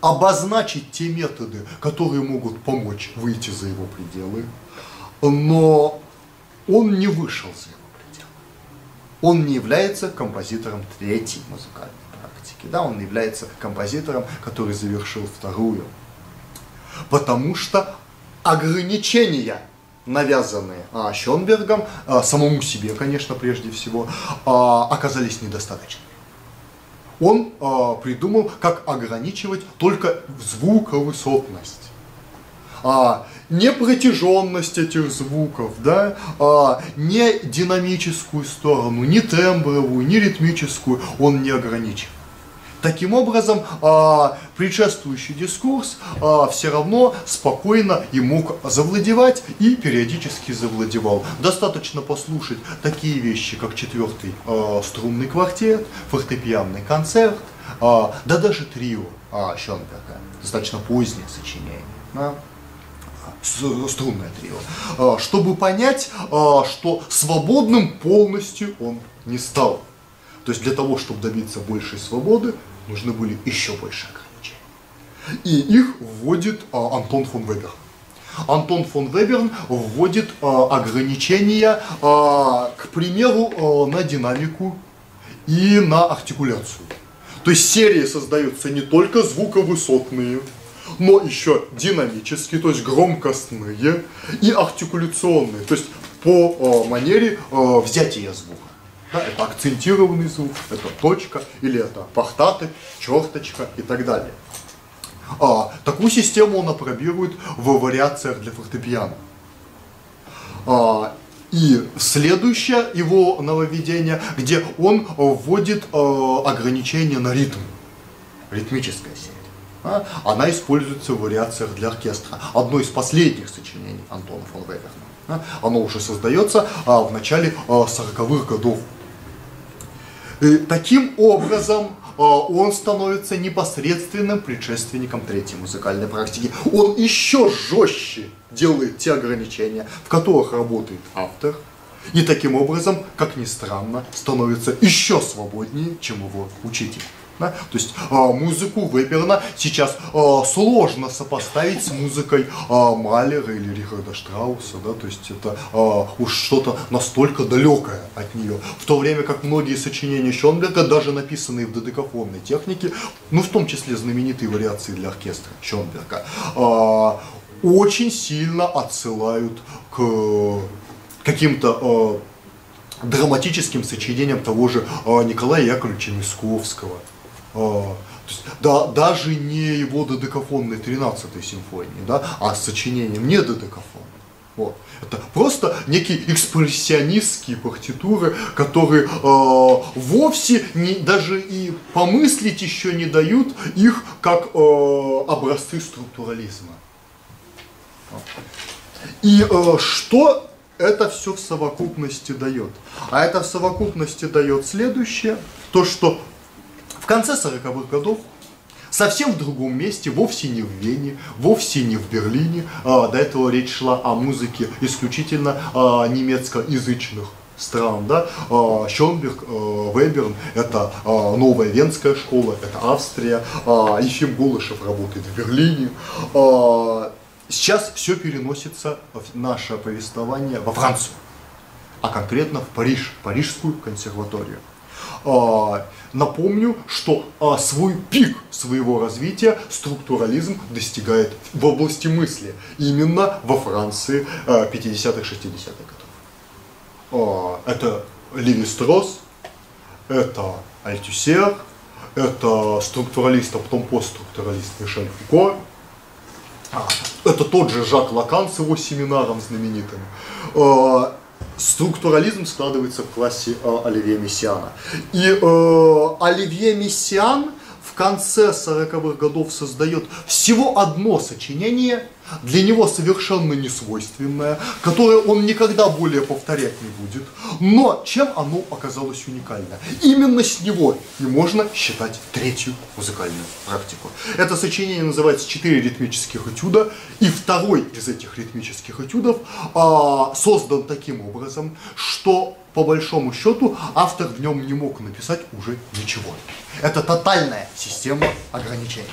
обозначить те методы, которые могут помочь выйти за его пределы, но он не вышел за его пределы. Он не является композитором третьей музыкальной практики, да, он является композитором, который завершил вторую. Потому что ограничения, навязанные а, Шонбергом, а, самому себе, конечно, прежде всего, а, оказались недостаточными. Он а, придумал, как ограничивать только звуковысотность, а, не протяженность этих звуков, да, а, не динамическую сторону, не тембровую, не ритмическую он не ограничивал. Таким образом, а, предшествующий дискурс а, все равно спокойно и мог завладевать и периодически завладевал. Достаточно послушать такие вещи, как четвертый а, струнный квартет, фортепианный концерт, а, да даже трио а, Шонберга, достаточно позднее сочинение, да, струнное трио, а, чтобы понять, а, что свободным полностью он не стал. То есть для того, чтобы добиться большей свободы, нужны были еще больше ограничений. И их вводит а, Антон фон Веберн. Антон фон Веберн вводит а, ограничения, а, к примеру, а, на динамику и на артикуляцию. То есть серии создаются не только звуковысотные, но еще динамические, то есть громкостные, и артикуляционные, то есть по а, манере а, взятия звука. Да, это акцентированный звук, это точка, или это пахтаты, черточка и так далее. А, такую систему он апробирует в вариациях для фортепиано. А, и следующее его нововведение, где он вводит а, ограничения на ритм, ритмическая серия. А, она используется в вариациях для оркестра. Одно из последних сочинений Антона фон Веберна. А, оно уже создается а, в начале а, сороковых годов. И таким образом он становится непосредственным предшественником третьей музыкальной практики. Он еще жестче делает те ограничения, в которых работает автор, и таким образом, как ни странно, становится еще свободнее, чем его учитель. Да? То есть а, музыку Веберна сейчас а, сложно сопоставить с музыкой а, Малера или Рихарда Штрауса, да? То есть это а, уж что-то настолько далекое от нее. В то время как многие сочинения Шонберга, даже написанные в додекафонной технике, ну в том числе знаменитые вариации для оркестра Шонберга, а, очень сильно отсылают к каким-то а, драматическим сочинениям того же а, Николая Яковлевича Мясковского. А, то есть, да, даже не его додекафонной тринадцатой симфонии, да, а с сочинением не додекафонной. Вот. Это просто некие экспрессионистские партитуры, которые э, вовсе не, даже и помыслить еще не дают их как э, образцы структурализма. И э, что это все в совокупности дает? А это в совокупности дает следующее, то что в конце сороковых годов, совсем в другом месте, вовсе не в Вене, вовсе не в Берлине, а, до этого речь шла о музыке исключительно а, немецкоязычных стран, да, а, Шонберг, а, Веберн, это а, новая венская школа, это Австрия, а, Ефим Голышев работает в Берлине. А, сейчас все переносится, в наше повествование, во Францию, а конкретно в Париж, Парижскую консерваторию. А, напомню, что а, свой пик своего развития структурализм достигает в области мысли именно во Франции а, пятидесятых-шестидесятых годов. А, это Леви-Стросс, это Альтюсер, это структуралист, а потом постструктуралист Мишель Фуко, а, это тот же Жак Лакан с его семинаром знаменитым. А, Структурализм складывается в классе э, Оливье Мессиана. И э, Оливье Мессиан в конце сороковых годов создает всего одно сочинение, для него совершенно несвойственное, которое он никогда более повторять не будет. Но чем оно оказалось уникально? Именно с него и можно считать третью музыкальную практику. Это сочинение называется «Четыре ритмических этюда», и второй из этих ритмических этюдов а, создан таким образом, что по большому счету автор в нем не мог написать уже ничего. Это тотальная система ограничений.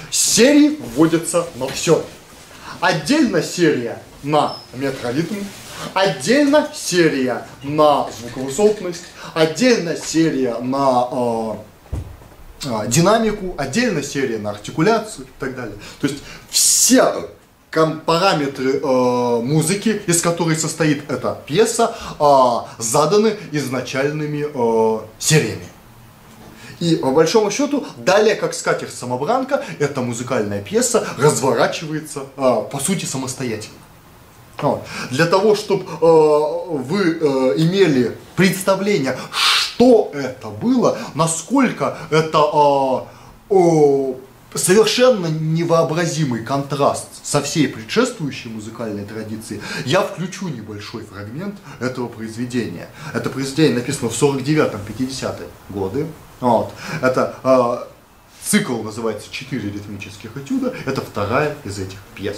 серии вводятся на все. Отдельно серия на метроритм, отдельно серия на звуковысотность, отдельно серия на э, э, динамику, отдельно серия на артикуляцию и так далее. То есть все параметры э, музыки, из которой состоит эта пьеса, э, заданы изначальными э, сериями. И по большому счету, далее, как «Скатерть-самобранка», эта музыкальная пьеса разворачивается, э, по сути, самостоятельно. Вот. Для того, чтобы э, вы э, имели представление, что это было, насколько это э, э, совершенно невообразимый контраст со всей предшествующей музыкальной традицией, я включу небольшой фрагмент этого произведения. Это произведение написано в сорок девятом — пятидесятые годы. Вот. Это э, цикл называется «Четыре ритмических этюда». Это вторая из этих пьес.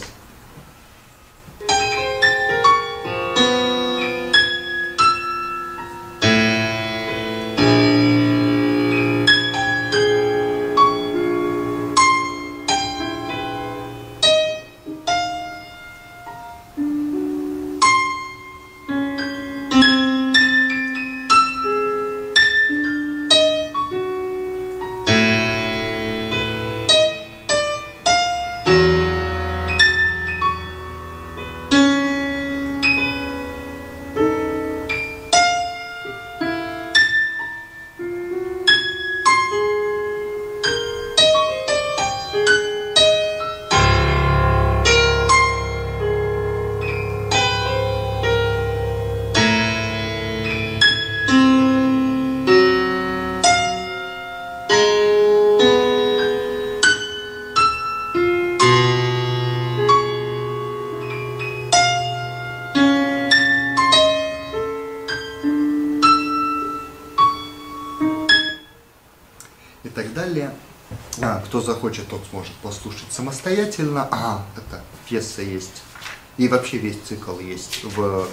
И так далее. А, кто захочет, тот сможет послушать самостоятельно. А, эта пьеса есть. И вообще весь цикл есть в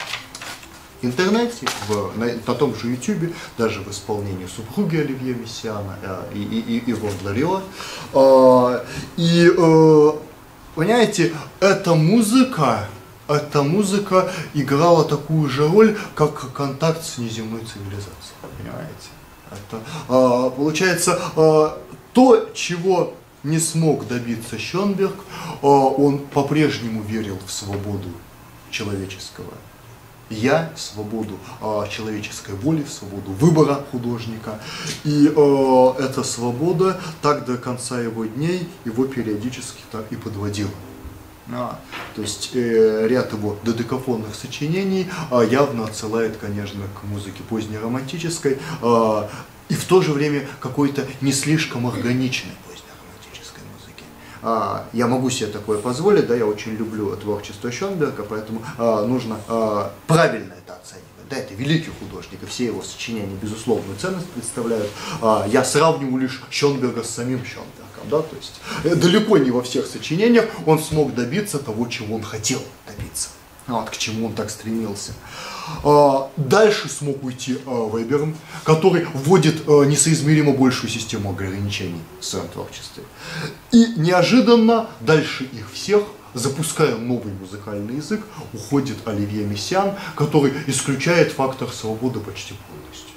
интернете, в, на, на том же ютубе, даже в исполнении супруги Оливье Мессиана э, и, и, и Ивон Ларио. Э, и, э, понимаете, эта музыка, эта музыка играла такую же роль, как контакт с неземной цивилизацией. Понимаете? Это, э, получается, э, то, чего не смог добиться Шенберг, э, он по-прежнему верил в свободу человеческого я, свободу э, человеческой воли, свободу выбора художника. И э, эта свобода так до конца его дней его периодически так и подводила. А, то есть э, ряд его додекафонных сочинений э, явно отсылает, конечно, к музыке позднеромантической э, и в то же время какой-то не слишком органичной позднеромантической музыки. А, я могу себе такое позволить, да, я очень люблю творчество Шенберга, поэтому э, нужно э, правильно это оценивать. Да, это великий художник, и все его сочинения безусловную ценность представляют. А, я сравниваю лишь Шенберга с самим Шенбергом. Да, то есть э, далеко не во всех сочинениях он смог добиться того, чего он хотел добиться, вот, к чему он так стремился. А, дальше смог уйти а, Веберн, который вводит а, несоизмеримо большую систему ограничений в своем творчестве. И неожиданно дальше их всех, запуская новый музыкальный язык, уходит Оливье Мессиан, который исключает фактор свободы почти полностью.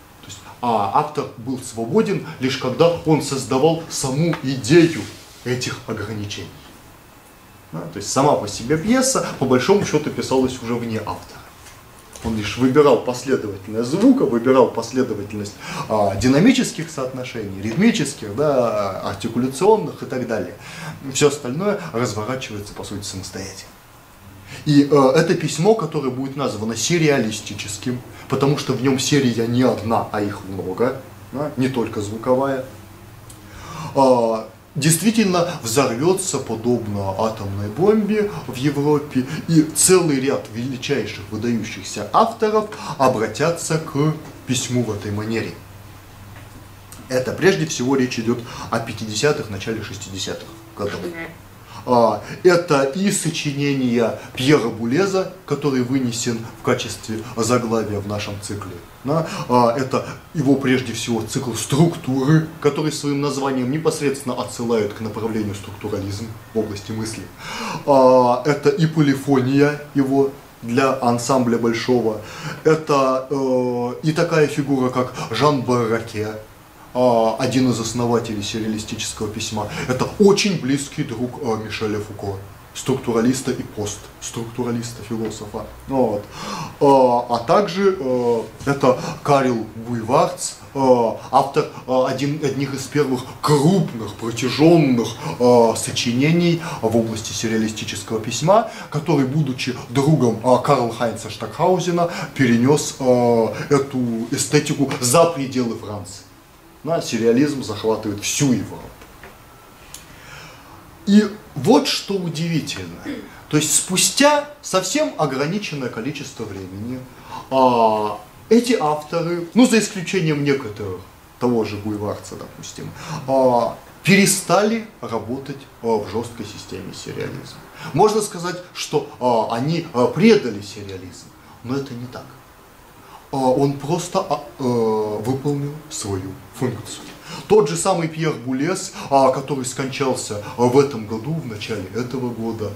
А автор был свободен лишь когда он создавал саму идею этих ограничений. Да, то есть сама по себе пьеса, по большому счету, писалась уже вне автора. Он лишь выбирал последовательность звука, выбирал последовательность а, динамических соотношений, ритмических, да, артикуляционных и так далее. Все остальное разворачивается, по сути, самостоятельно. И э, это письмо, которое будет названо сериалистическим, потому что в нем серия не одна, а их много, да, не только звуковая, э, действительно взорвется подобно атомной бомбе в Европе, и целый ряд величайших выдающихся авторов обратятся к письму в этой манере. Это прежде всего речь идет о пятидесятых, начале шестидесятых годов. А, это и сочинение Пьера Булеза, который вынесен в качестве заглавия в нашем цикле. Да? А, это его прежде всего цикл «Структуры», который своим названием непосредственно отсылает к направлению структурализм в области мысли. А, это и полифония его для ансамбля большого. Это э, и такая фигура, как Жан Барраке, один из основателей сюрреалистического письма. Это очень близкий друг Мишеля Фуко, структуралиста и постструктуралиста, философа. Вот. А также это Карл Гуйвардс, автор один, одних из первых крупных, протяженных сочинений в области сюрреалистического письма, который, будучи другом Карла Хайнца Штокхаузена, перенес эту эстетику за пределы Франции. На, сюрреализм захватывает всю Европу. И вот что удивительно. То есть спустя совсем ограниченное количество времени а, эти авторы, ну за исключением некоторых, того же Гуйвардса, допустим, а, перестали работать а, в жесткой системе сюрреализма. Можно сказать, что а, они а, предали сюрреализм, но это не так. Он просто э, выполнил свою функцию. Тот же самый Пьер Булез, э, который скончался в этом году, в начале этого года,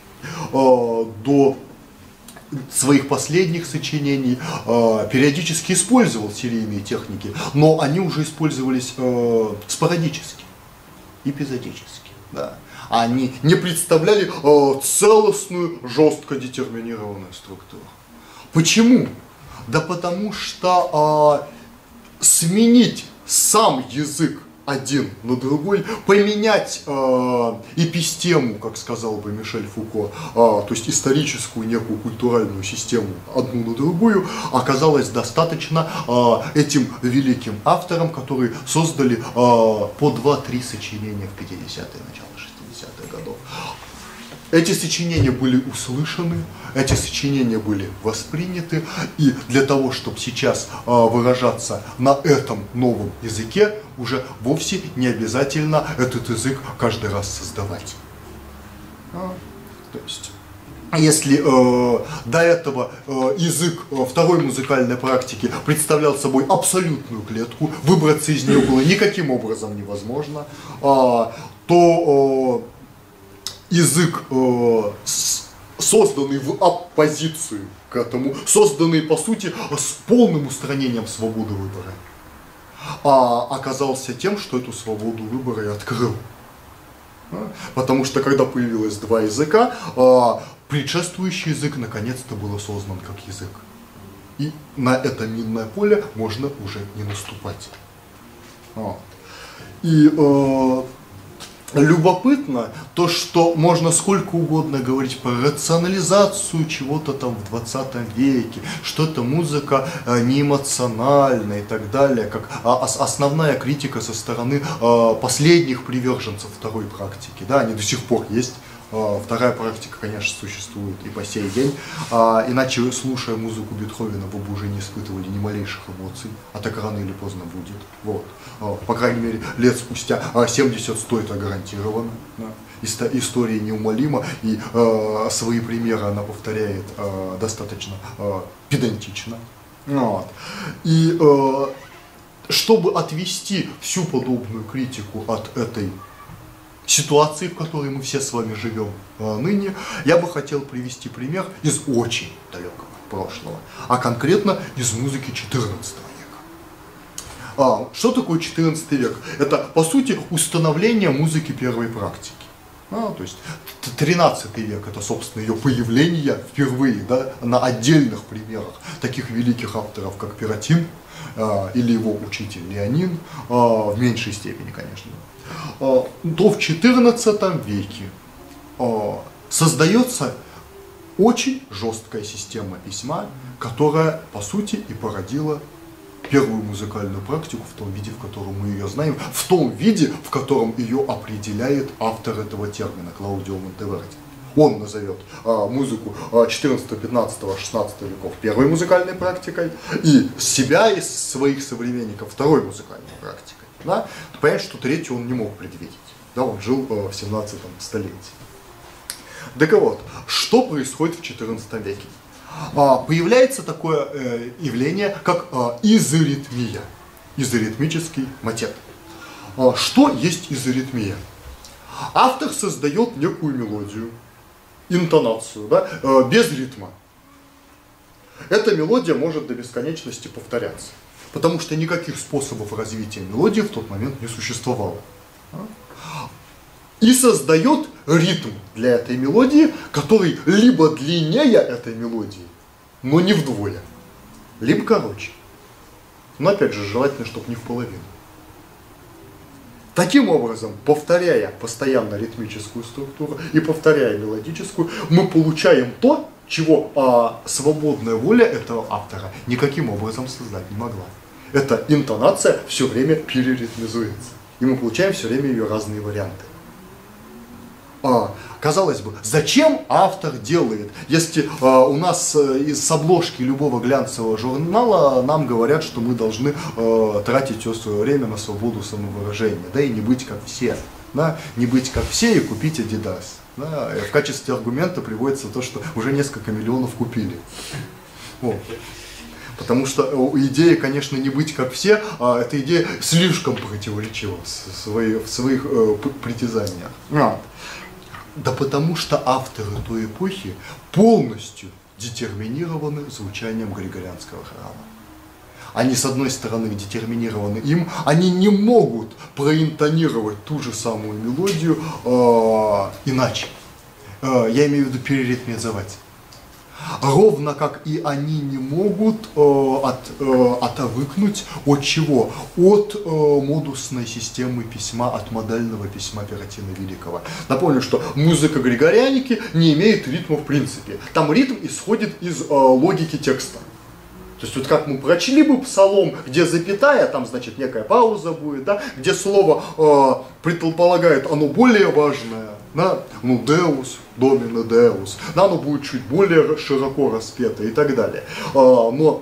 э, до своих последних сочинений э, периодически использовал серийные техники, но они уже использовались э, спорадически, эпизодически. Да. Они не представляли э, целостную, жестко детерминированную структуру. Почему? Да потому что а, сменить сам язык один на другой, поменять а, эпистему, как сказал бы Мишель Фуко, а, то есть историческую некую культуральную систему одну на другую, оказалось достаточно а, этим великим авторам, которые создали а, по два-три сочинения в пятидесятые, начало шестидесятых годов. Эти сочинения были услышаны, эти сочинения были восприняты, и для того, чтобы сейчас э, выражаться на этом новом языке, уже вовсе не обязательно этот язык каждый раз создавать. А, то есть, если э, до этого э, язык э, второй музыкальной практики представлял собой абсолютную клетку, выбраться из нее было никаким образом невозможно, э, то э, язык, э, с, созданный в оппозицию к этому, созданный, по сути, с полным устранением свободы выбора, а оказался тем, что эту свободу выбора и открыл. А? Потому что, когда появилось два языка, а, предшествующий язык наконец-то был осознан как язык. И на это минное поле можно уже не наступать. А. И э, любопытно то, что можно сколько угодно говорить про рационализацию чего-то там в двадцатом веке, что это музыка э, неэмоциональная и так далее, как а, основная критика со стороны э, последних приверженцев второй практики. Да, они до сих пор есть. Э, вторая практика, конечно, существует и по сей день. Э, иначе, слушая музыку Бетховена, вы бы уже не испытывали ни малейших эмоций, а так рано или поздно будет. Вот. Э, по крайней мере, лет спустя семьдесят-сто это гарантированно. Да. История неумолима, и э, свои примеры она повторяет э, достаточно э, педантично. Вот. И э, чтобы отвести всю подобную критику от этой ситуации, в которой мы все с вами живем э, ныне, я бы хотел привести пример из очень далекого прошлого, а конкретно из музыки четырнадцатого века. А, что такое четырнадцатый век? Это, по сути, установление музыки первой практики. А, то есть тринадцатый век — это, собственно, ее появление впервые, да, на отдельных примерах таких великих авторов, как Пиротин а, или его учитель Леонин, а, в меньшей степени, конечно. А, то в четырнадцатом веке а, создается очень жесткая система письма, которая, по сути, и породила первую музыкальную практику в том виде, в котором мы ее знаем, в том виде, в котором ее определяет автор этого термина, Клаудио Монтеверди. Он назовет а, музыку четырнадцатого, пятнадцатого, шестнадцатого веков первой музыкальной практикой и себя и своих современников второй музыкальной практикой. Да? Понятно, что третью он не мог предвидеть. Да, он жил а, в семнадцатом столетии. Так вот, что происходит в четырнадцатом веке? А, появляется такое э, явление, как а, изоритмия, изоритмический мотет. А, что есть изоритмия? Автор создает некую мелодию, интонацию, да, э, без ритма. Эта мелодия может до бесконечности повторяться, потому что никаких способов развития мелодии в тот момент не существовало. И создает ритм для этой мелодии, который либо длиннее этой мелодии, но не вдвое, либо короче. Но опять же, желательно, чтобы не в половину. Таким образом, повторяя постоянно ритмическую структуру и повторяя мелодическую, мы получаем то, чего а, свободная воля этого автора никаким образом создать не могла. Эта интонация все время переритмизуется. И мы получаем все время ее разные варианты. А, казалось бы, зачем автор делает, если а, у нас из с обложки любого глянцевого журнала нам говорят, что мы должны а, тратить все свое время на свободу самовыражения, да, и не быть как все, да, не быть как все и купить Adidas. Да, в качестве аргумента приводится то, что уже несколько миллионов купили. Вот. Потому что идея, конечно, не быть как все, а эта идея слишком противоречива в своих, в своих э, притязаниях. А. Да потому что авторы той эпохи полностью детерминированы звучанием григорианского храма. Они, с одной стороны, детерминированы им, они не могут проинтонировать ту же самую мелодию э, иначе. Э, я имею в виду переритмизовать. Ровно как и они не могут э, от, э, отвыкнуть от чего? От э, модусной системы письма, от модального письма Перотина Великого. Напомню, что музыка григорианики не имеет ритма в принципе. Там ритм исходит из э, логики текста. То есть вот как мы прочли бы псалом, где запятая, там значит некая пауза будет, да, где слово э, предполагает оно более важное, да, ну Deus, Domine Deus, да, оно будет чуть более широко распето и так далее. Э, но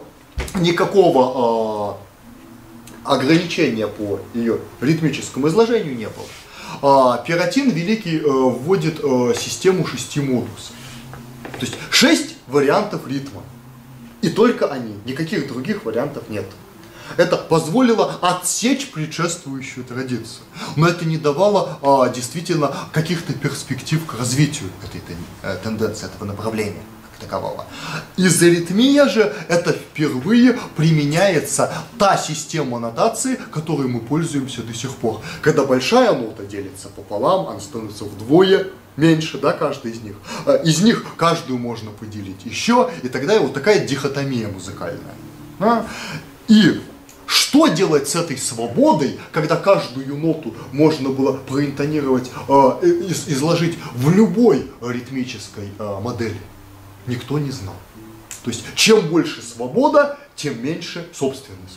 никакого э, ограничения по ее ритмическому изложению не было. Э, Перотин Великий э, вводит э, систему шести модусов. То есть шесть вариантов ритма. И только они, никаких других вариантов нет. Это позволило отсечь предшествующую традицию. Но это не давало а, действительно каких-то перспектив к развитию этой тенденции, этого направления как такового. Изоритмия же это впервые применяется та система нотации, которой мы пользуемся до сих пор. Когда большая нота делится пополам, она становится вдвое меньше, да, каждый из них. Из них каждую можно поделить еще, и тогда вот такая дихотомия музыкальная. Да? И что делать с этой свободой, когда каждую ноту можно было проинтонировать, изложить в любой ритмической модели? Никто не знал. То есть, чем больше свобода, тем меньше собственной свободы.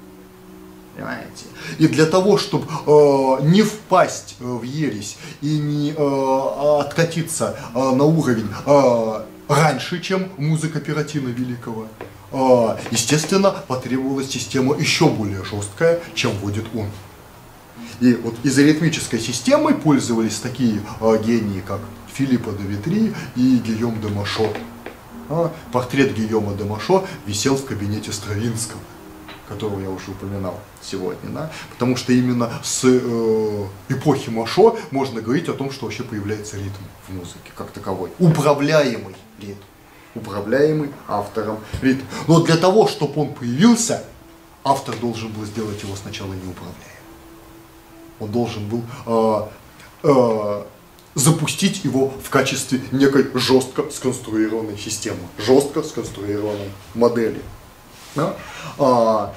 Понимаете? И для того, чтобы э, не впасть в ересь и не э, откатиться э, на уровень э, раньше, чем музыка Перотина Великого, э, естественно, потребовалась система еще более жесткая, чем вводит он. И вот изоритмической системой пользовались такие э, гении, как Филиппо де Витри и Гийом де Машо. А, портрет Гийома де Машо висел в кабинете Стравинского, которого я уже упоминал сегодня, да? Потому что именно с э, эпохи Машо можно говорить о том, что вообще появляется ритм в музыке как таковой. Управляемый ритм, управляемый автором ритм. Но для того, чтобы он появился, автор должен был сделать его сначала неуправляемым. Он должен был э, э, запустить его в качестве некой жестко сконструированной системы, жестко сконструированной модели. Да? А,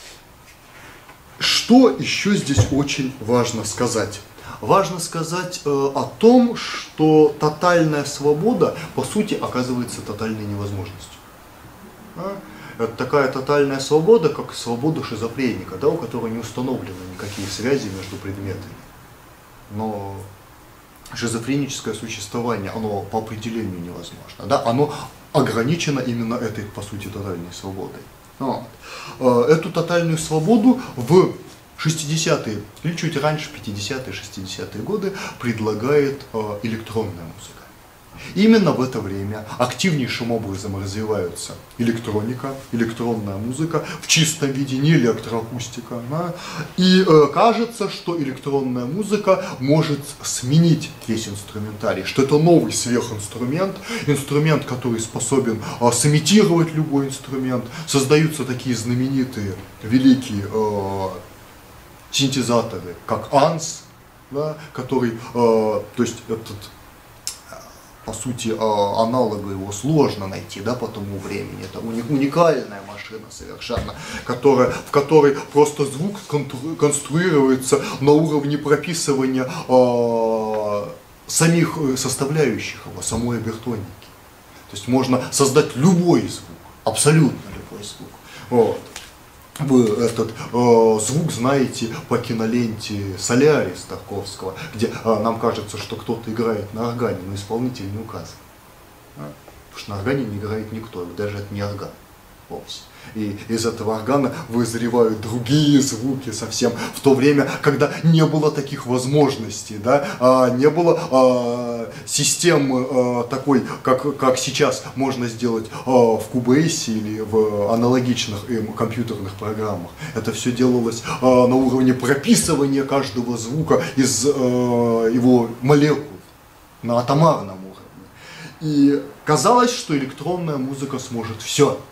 что еще здесь очень важно сказать? Важно сказать э, о том, что тотальная свобода, по сути, оказывается тотальной невозможностью. Да? Это такая тотальная свобода, как свобода шизофреника, да, у которого не установлены никакие связи между предметами. Но шизофреническое существование, оно по определению невозможно. Да? Оно ограничено именно этой, по сути, тотальной свободой. Вот. Эту тотальную свободу в шестидесятые или чуть раньше, пятидесятые, шестидесятые годы предлагает электронная музыка. Именно в это время активнейшим образом развиваются электроника, электронная музыка в чистом виде, не электроакустика. Да? И э, кажется, что электронная музыка может сменить весь инструментарий, что это новый сверхинструмент, инструмент, который способен э, сымитировать любой инструмент. Создаются такие знаменитые, великие э, синтезаторы, как АНС, да, который, э, то есть этот, по сути, аналога его сложно найти, да, по тому времени. Это уникальная машина совершенно, которая, в которой просто звук конструируется на уровне прописывания э, самих составляющих его, самой обертоники. То есть можно создать любой звук, абсолютно любой звук. Вот. Вы этот э, звук знаете по киноленте «Солярис» Тарковского, где э, нам кажется, что кто-то играет на органе, но исполнитель не указан. А? Потому что на органе не играет никто, даже это не орган вовсе. И из этого органа вызревают другие звуки совсем, в то время, когда не было таких возможностей, да, а, не было а, системы а, такой, как, как сейчас можно сделать а, в Cubase или в аналогичных им компьютерных программах. Это все делалось а, на уровне прописывания каждого звука из а, его молекул на атомарном уровне. И казалось, что электронная музыка сможет все.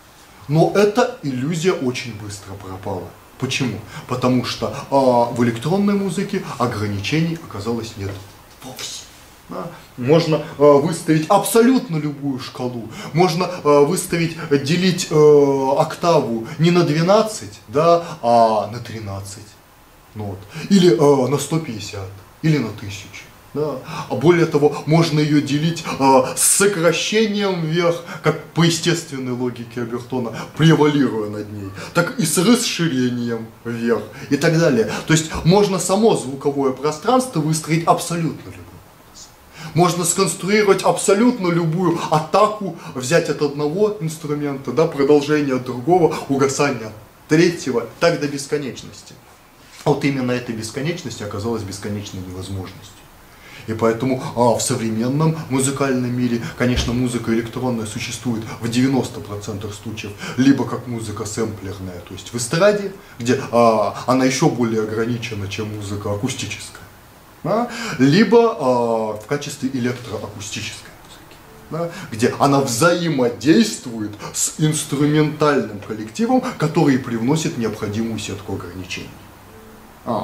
Но эта иллюзия очень быстро пропала. Почему? Потому что а, в электронной музыке ограничений оказалось нет вовсе. Да? Можно а, выставить абсолютно любую шкалу. Можно а, выставить, делить а, октаву не на двенадцать, да, а на тринадцать нот. Или а, на сто пятьдесят, или на тысячу. Да. А более того, можно ее делить а, с сокращением вверх, как по естественной логике обертона, превалируя над ней, так и с расширением вверх и так далее. То есть можно само звуковое пространство выстроить абсолютно любым образом. Можно сконструировать абсолютно любую атаку, взять от одного инструмента, да, продолжение от другого, угасание от третьего, так до бесконечности. А вот именно эта бесконечность оказалась бесконечной невозможностью. И поэтому а, в современном музыкальном мире, конечно, музыка электронная существует в девяноста процентах случаев либо как музыка сэмплерная, то есть в эстраде, где а, она еще более ограничена, чем музыка акустическая, да? Либо а, в качестве электроакустической музыки, да? Где она взаимодействует с инструментальным коллективом, который привносит необходимую сетку ограничений. А.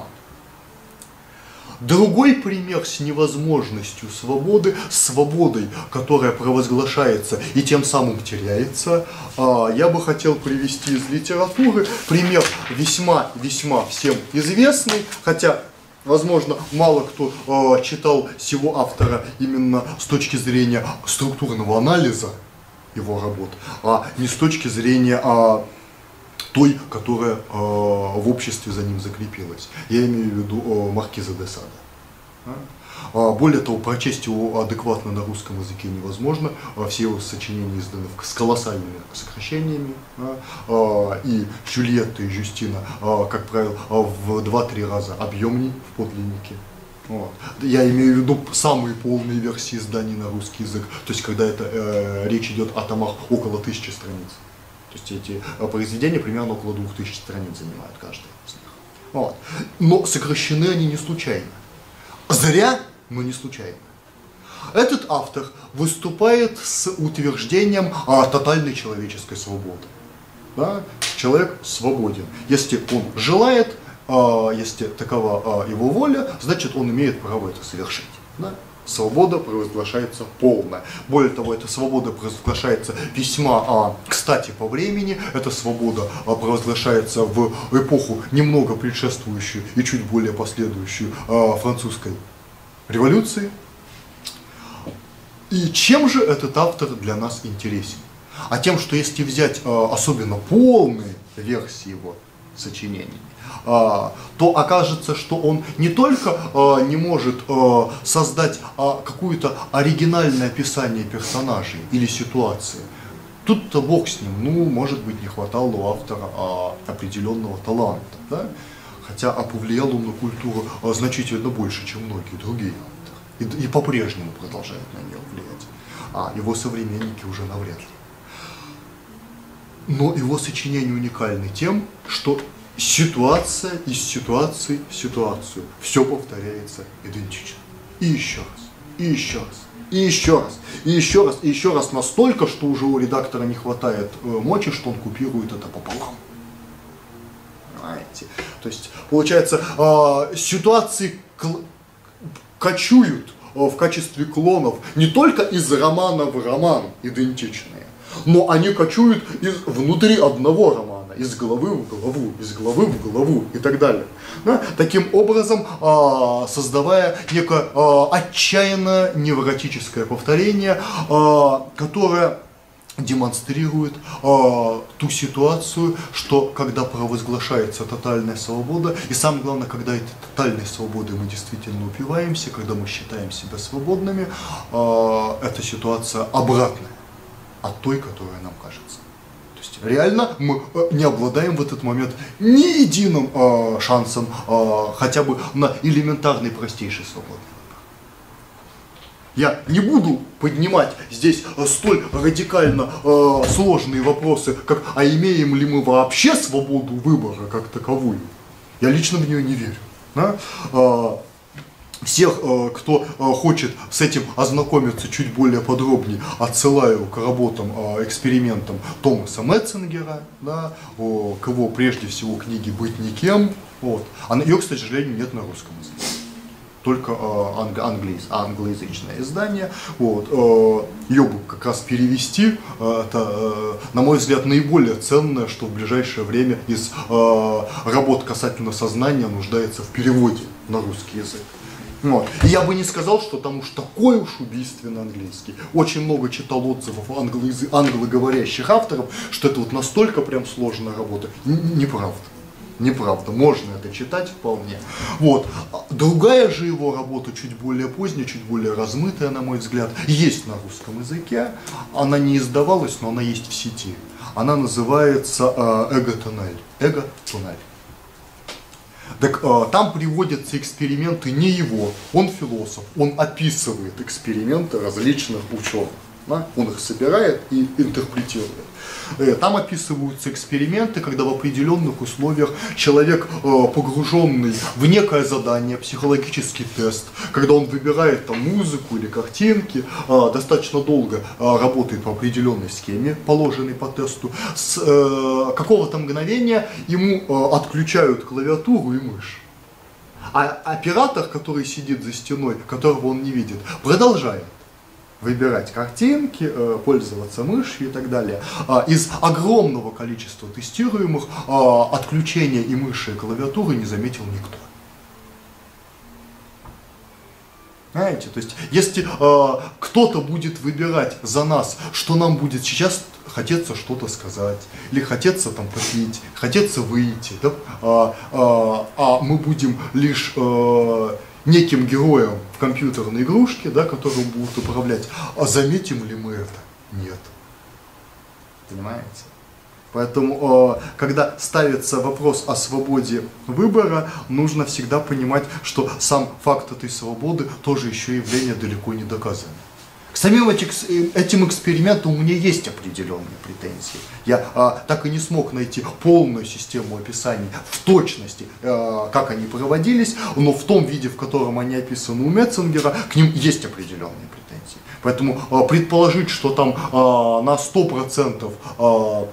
Другой пример с невозможностью свободы, свободой, которая провозглашается и тем самым теряется, я бы хотел привести из литературы пример весьма-весьма всем известный, хотя, возможно, мало кто читал сего автора именно с точки зрения структурного анализа его работ, а не с точки зрения той, которая э, в обществе за ним закрепилась. Я имею в виду э, Маркиза де Сада. А, более того, прочесть его адекватно на русском языке невозможно. А, все его сочинения изданы с колоссальными сокращениями. А, а, и Джульетта и Жюстина, а, как правило, в два-три раза объемней в подлиннике. Вот. Я имею в виду самые полные версии изданий на русский язык, то есть когда это, э, речь идет о томах около тысячи страниц. То есть эти произведения примерно около двух тысяч страниц занимают каждый из них. Вот. Но сокращены они не случайно. Зря, но не случайно. Этот автор выступает с утверждением о тотальной человеческой свободе. Да? Человек свободен. Если он желает, если такова его воля, значит он имеет право это совершить. Да? Свобода провозглашается полная. Более того, эта свобода провозглашается весьма а, кстати по времени. Эта свобода а, провозглашается в эпоху, немного предшествующую и чуть более последующую а, французской революции. И чем же этот автор для нас интересен? А тем, что если взять а, особенно полные версии его сочинений, то окажется, что он не только не может создать какое-то оригинальное описание персонажей или ситуации. Тут-то бог с ним, ну, может быть, не хватало у автора определенного таланта. Да? Хотя повлиял он на культуру значительно больше, чем многие другие авторы. И, и по-прежнему продолжает на нее влиять. А его современники уже навряд ли. Но его сочинения уникальны тем, что ситуация из ситуации в ситуацию. Все повторяется идентично. И еще раз, и еще раз, и еще раз, и еще раз, и еще раз настолько, что уже у редактора не хватает э, мочи, что он купирует это пополам. Понимаете? То есть, получается, э, ситуации кочуют э, в качестве клонов не только из романа в роман идентичные, но они кочуют из, внутри одного романа, из главы в главу, из главы в главу и так далее. Да? Таким образом, э, создавая некое э, отчаянно невротическое повторение, э, которое демонстрирует э, ту ситуацию, что когда провозглашается тотальная свобода, и самое главное, когда этой тотальной свободой мы действительно упиваемся, когда мы считаем себя свободными, э, эта ситуация обратная от той, которая нам кажется. То есть реально мы э, не обладаем в этот момент ни единым э, шансом э, хотя бы на элементарный простейший свободный. Я не буду поднимать здесь столь радикально э, сложные вопросы, как а имеем ли мы вообще свободу выбора как таковую. Я лично в нее не верю. Да? Э, всех, э, кто э, хочет с этим ознакомиться чуть более подробнее, отсылаю к работам, э, экспериментам Томаса Метцингера, да, о, к его прежде всего книге «Быть никем». Вот. А ее, кстати, к сожалению, нет на русском языке. Только э, анг, английз, англоязычное издание. Вот, э, ее бы как раз перевести, э, это, э, на мой взгляд, наиболее ценное, что в ближайшее время из э, работ касательно сознания нуждается в переводе на русский язык. Вот. И я бы не сказал, что там уж такой уж убийственный английский. Очень много читал отзывов англоязы, англоговорящих авторов, что это вот настолько прям сложная работа. Н- неправда. Неправда, можно это читать вполне. Вот. Другая же его работа, чуть более поздняя, чуть более размытая, на мой взгляд, есть на русском языке. Она не издавалась, но она есть в сети. Она называется э, «Эго-туннель». «Эго-туннель». Так э, там приводятся эксперименты не его, он философ, он описывает эксперименты различных ученых. Да? Он их собирает и интерпретирует. Там описываются эксперименты, когда в определенных условиях человек, погруженный в некое задание, психологический тест, когда он выбирает там музыку или картинки, достаточно долго работает по определенной схеме, положенной по тесту, с какого-то мгновения ему отключают клавиатуру и мышь. А оператор, который сидит за стеной, которого он не видит, продолжает выбирать картинки, пользоваться мышью и так далее. Из огромного количества тестируемых отключения и мыши, и клавиатуры не заметил никто. Знаете, то есть, если кто-то будет выбирать за нас, что нам будет сейчас хотеться что-то сказать, или хотеться там попить, хотеться выйти, да? а, а, а мы будем лишь неким героем в компьютерной игрушке, да, которым будут управлять. А заметим ли мы это? Нет. Понимаете? Поэтому, когда ставится вопрос о свободе выбора, нужно всегда понимать, что сам факт этой свободы тоже еще явление далеко не доказанное. К самим этим экспериментам у меня есть определенные претензии. Я а, так и не смог найти полную систему описаний в точности, а, как они проводились, но в том виде, в котором они описаны у Метцингера, к ним есть определенные претензии. Поэтому а, предположить, что там а, на сто процентов а,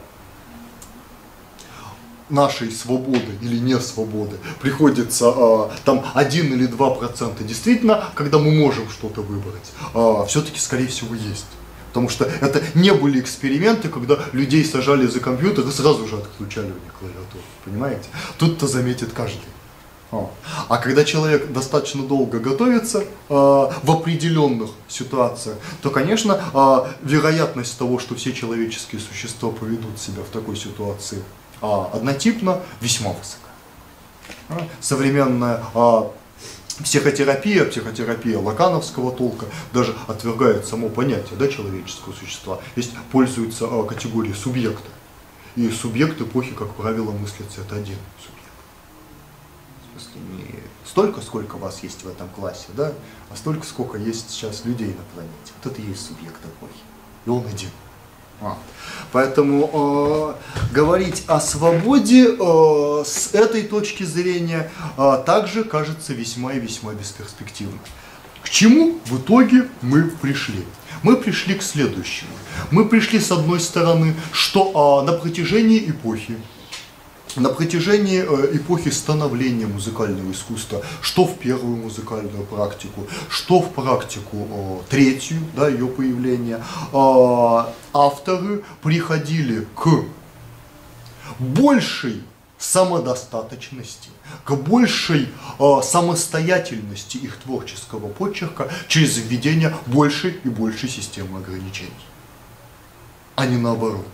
нашей свободы или не свободы приходится э, там один или два процента действительно, когда мы можем что-то выбрать, э, все-таки скорее всего есть. Потому что это не были эксперименты, когда людей сажали за компьютер и сразу же отключали у них клавиатуру. Понимаете? Тут-то заметит каждый. А, а когда человек достаточно долго готовится э, в определенных ситуациях, то, конечно, э, вероятность того, что все человеческие существа поведут себя в такой ситуации А, однотипно, весьма высока. Современная а, психотерапия, психотерапия лакановского толка даже отвергает само понятие, да, человеческого существа. Есть пользуется а, категорией субъекта. И субъект эпохи, как правило, мыслится это один субъект. В смысле, не столько, сколько вас есть в этом классе, да, а столько, сколько есть сейчас людей на планете. Вот это и есть субъект эпохи. И он один. А. Поэтому э, говорить о свободе э, с этой точки зрения э, также кажется весьма и весьма бесперспективно. К чему в итоге мы пришли? Мы пришли к следующему. Мы пришли с одной стороны, что э, на протяжении эпохи, на протяжении э, эпохи становления музыкального искусства, что в первую музыкальную практику, что в практику э, третью, да, ее появления, э, авторы приходили к большей самодостаточности, к большей э, самостоятельности их творческого почерка через введение большей и большей системы ограничений, а не наоборот.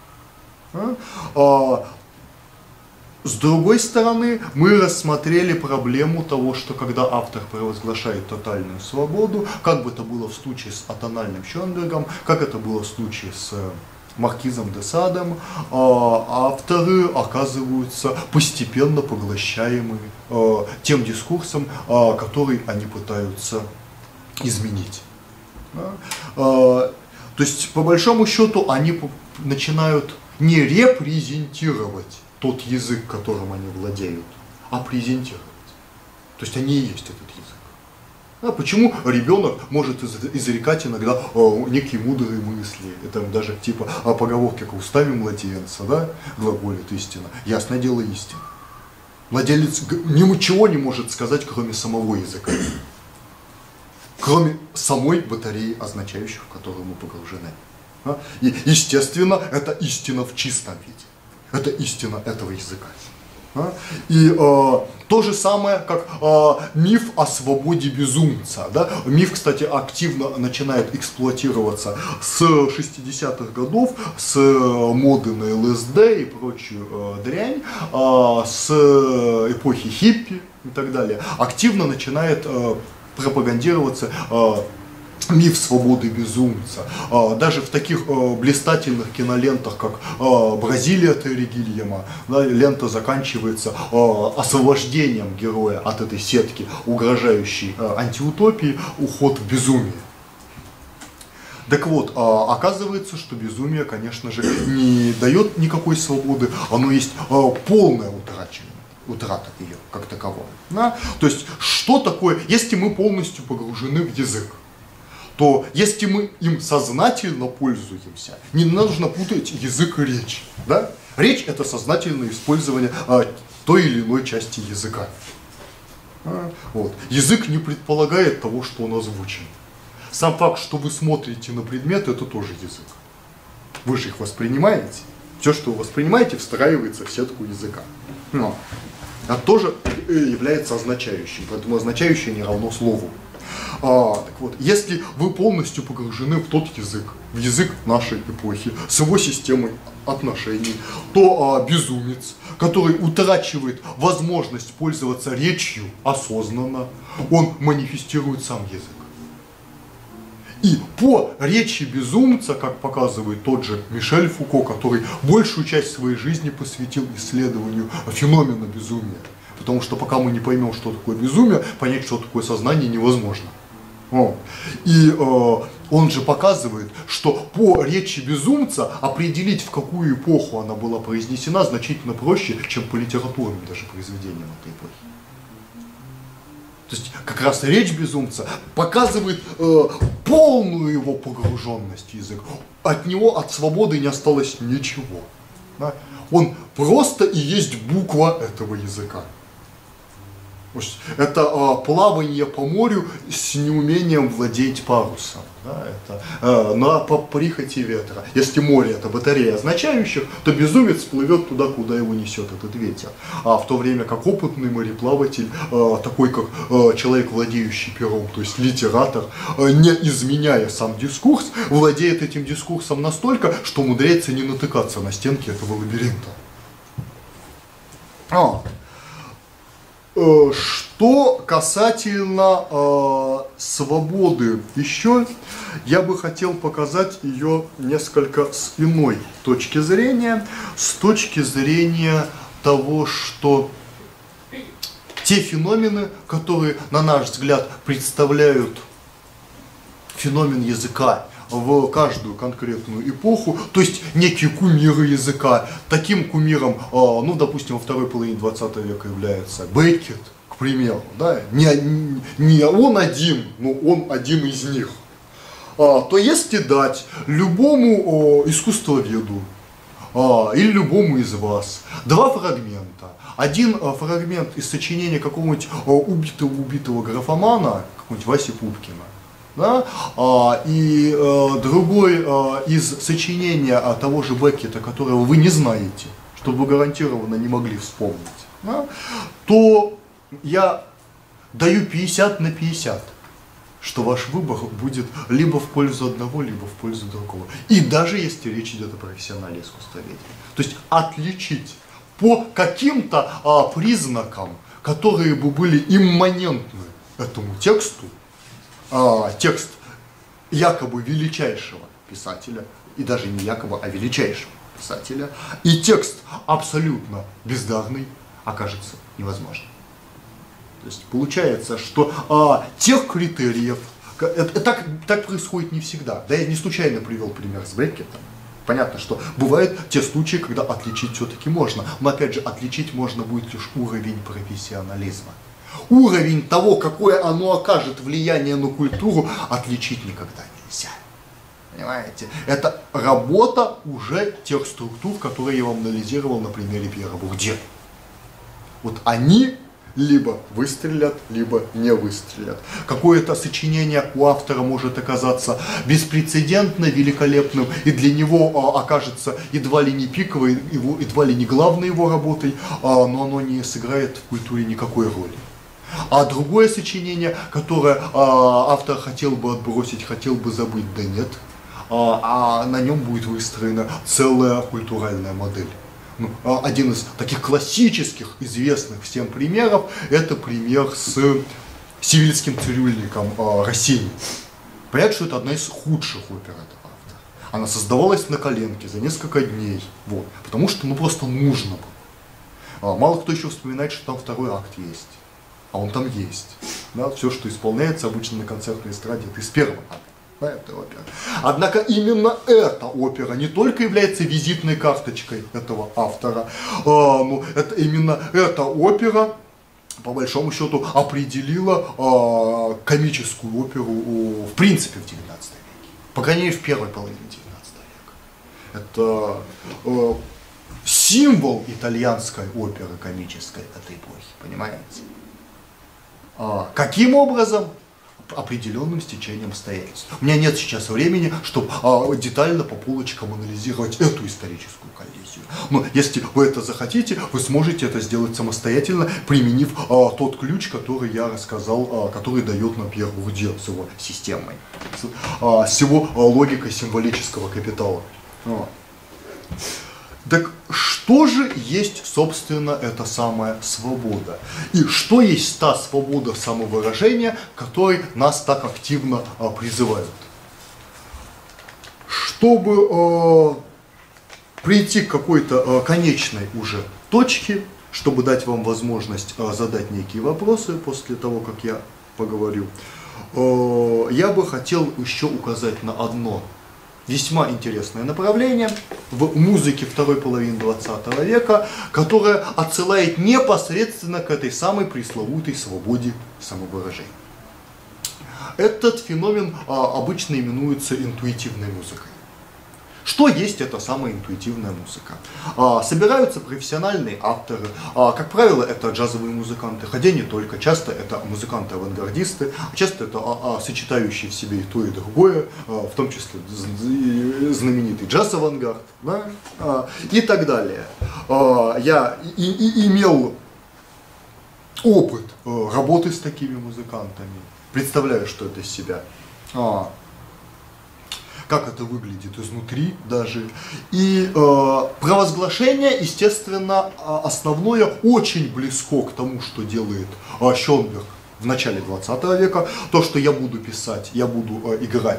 А? С другой стороны, мы рассмотрели проблему того, что когда автор провозглашает тотальную свободу, как бы это было в случае с атональным Шёнбергом, как это было в случае с Маркизом де Садом, авторы оказываются постепенно поглощаемы тем дискурсом, который они пытаются изменить. То есть, по большому счету, они начинают не репрезентировать тот язык, которым они владеют, а презентировать. То есть они и есть этот язык. А почему ребенок может изрекать иногда о, некие мудрые мысли? Это даже типа о поговорке «к устами младенца», да, глаголит истина. Ясное дело, истина. Младенец ничего не может сказать, кроме самого языка. Кроме самой батареи означающих, в которую мы погружены. И, естественно, это истина в чистом виде. Это истина этого языка. И э, то же самое, как э, миф о свободе безумца. Да? Миф, кстати, активно начинает эксплуатироваться с шестидесятых годов, с моды на эл эс дэ и прочую э, дрянь, э, с эпохи хиппи и так далее. Активно начинает э, пропагандироваться э, миф свободы безумца. Даже в таких блистательных кинолентах, как «Бразилия» Терри Гильяма, лента заканчивается освобождением героя от этой сетки, угрожающей антиутопии, уход в безумие. Так вот, оказывается, что безумие, конечно же, не дает никакой свободы, оно есть полная утраченность. Утрата ее как такового. Да? То есть, что такое, если мы полностью погружены в язык, то если мы им сознательно пользуемся, не нужно путать язык и речь. Да? Речь – это сознательное использование а, той или иной части языка. А, вот. Язык не предполагает того, что он озвучен. Сам факт, что вы смотрите на предметы, это тоже язык. Вы же их воспринимаете. Все, что вы воспринимаете, встраивается в сетку языка. Но это тоже является означающим, поэтому означающее не равно слову. А, так вот, если вы полностью погружены в тот язык, в язык нашей эпохи, с его системой отношений, то а, безумец, который утрачивает возможность пользоваться речью осознанно, он манифестирует сам язык. И по речи безумца, как показывает тот же Мишель Фуко, который большую часть своей жизни посвятил исследованию феномена безумия, потому что пока мы не поймем, что такое безумие, понять, что такое сознание, невозможно. О. И э, он же показывает, что по речи безумца определить, в какую эпоху она была произнесена, значительно проще, чем по литературным даже произведениям этой эпохи. То есть как раз речь безумца показывает э, полную его погруженность в язык. От него, от свободы не осталось ничего. Да? Он просто и есть буква этого языка. Это э, плавание по морю с неумением владеть парусом. Да? Это э, на, по прихоти ветра. Если море это батарея означающих, то безумец плывет туда, куда его несет этот ветер. А в то время как опытный мореплаватель, э, такой как э, человек, владеющий пером, то есть литератор, э, не изменяя сам дискурс, владеет этим дискурсом настолько, что умудряется не натыкаться на стенки этого лабиринта. А. Что касательно э, свободы еще, я бы хотел показать ее несколько с иной точки зрения, с точки зрения того, что те феномены, которые, на наш взгляд, представляют феномен языка в каждую конкретную эпоху, то есть некие кумиры языка. Таким кумиром, ну, допустим, во второй половине двадцатого века является Беккет, к примеру, да, не, не он один, но он один из них. То если дать любому искусствоведу или любому из вас два фрагмента, один фрагмент из сочинения какого-нибудь убитого-убитого графомана, какого-нибудь Васи Пупкина, да? а, и а, другой а, из сочинения а, того же Беккета, которого вы не знаете, чтобы вы гарантированно не могли вспомнить, да? То я даю пятьдесят на пятьдесят, что ваш выбор будет либо в пользу одного, либо в пользу другого. И даже если речь идет о профессионале искусствоведе. То есть отличить по каким-то а, признакам, которые бы были имманентны этому тексту, А, текст якобы величайшего писателя, и даже не якобы, а величайшего писателя, и текст абсолютно бездарный, окажется невозможным. То есть получается, что а, тех критериев, это, так, так происходит не всегда. Да, я не случайно привел пример с Беккетом. Понятно, что бывают те случаи, когда отличить все-таки можно, но опять же отличить можно будет лишь уровень профессионализма. Уровень того, какое оно окажет влияние на культуру, отличить никогда нельзя. Понимаете? Это работа уже тех структур, которые я вам анализировал на примере Пьера Бурдье. Вот они либо выстрелят, либо не выстрелят. Какое-то сочинение у автора может оказаться беспрецедентно великолепным, и для него а, окажется едва ли не пиковой, его, едва ли не главной его работой, а, но оно не сыграет в культуре никакой роли. А другое сочинение, которое а, автор хотел бы отбросить, хотел бы забыть, да нет, а, а на нем будет выстроена целая культуральная модель. Ну, один из таких классических, известных всем примеров, это пример с сивильским цирюльником а, Россини. Понятно, что это одна из худших опер этого автора. Она создавалась на коленке за несколько дней, вот, потому что ну просто нужно было. А, мало кто еще вспоминает, что там второй акт есть. А он там есть. Да, все, что исполняется обычно на концертной эстраде, это из первого акта. Да, это опера. Однако именно эта опера не только является визитной карточкой этого автора, а, ну, это именно эта опера, по большому счету, определила а, комическую оперу о, в принципе в девятнадцатом веке. По крайней мере, в первой половине девятнадцатого века. Это а, символ итальянской оперы комической этой эпохи, понимаете? А, каким образом? Определенным стечением обстоятельств. У меня нет сейчас времени, чтобы а, детально по полочкам анализировать эту историческую коллизию. Но если вы это захотите, вы сможете это сделать самостоятельно, применив а, тот ключ, который я рассказал, а, который дает нам Пьер Бурдье с его системой, с, а, с его а, логикой символического капитала. А. Так что же есть, собственно, эта самая свобода? И что есть та свобода самовыражения, которой нас так активно а, призывают? Чтобы а, прийти к какой-то а, конечной уже точке, чтобы дать вам возможность а, задать некие вопросы после того, как я поговорю, а, я бы хотел еще указать на одно весьма интересное направление в музыке второй половины двадцатого века, которое отсылает непосредственно к этой самой пресловутой свободе самовыражения. Этот феномен а, обычно именуется интуитивной музыкой. Что есть эта самая интуитивная музыка? А, собираются профессиональные авторы, а, как правило, это джазовые музыканты, хотя не только, часто это музыканты-авангардисты, часто это а, а, сочетающие в себе и то, и другое, а, в том числе знаменитый джаз-авангард, да? а, и так далее. А, я и, и имел опыт а, работы с такими музыкантами, представляю, что это из себя. А, как это выглядит изнутри даже. И э, провозглашение, естественно, основное очень близко к тому, что делает э, Шонберг в начале двадцатого века. То, что я буду писать, я буду э, играть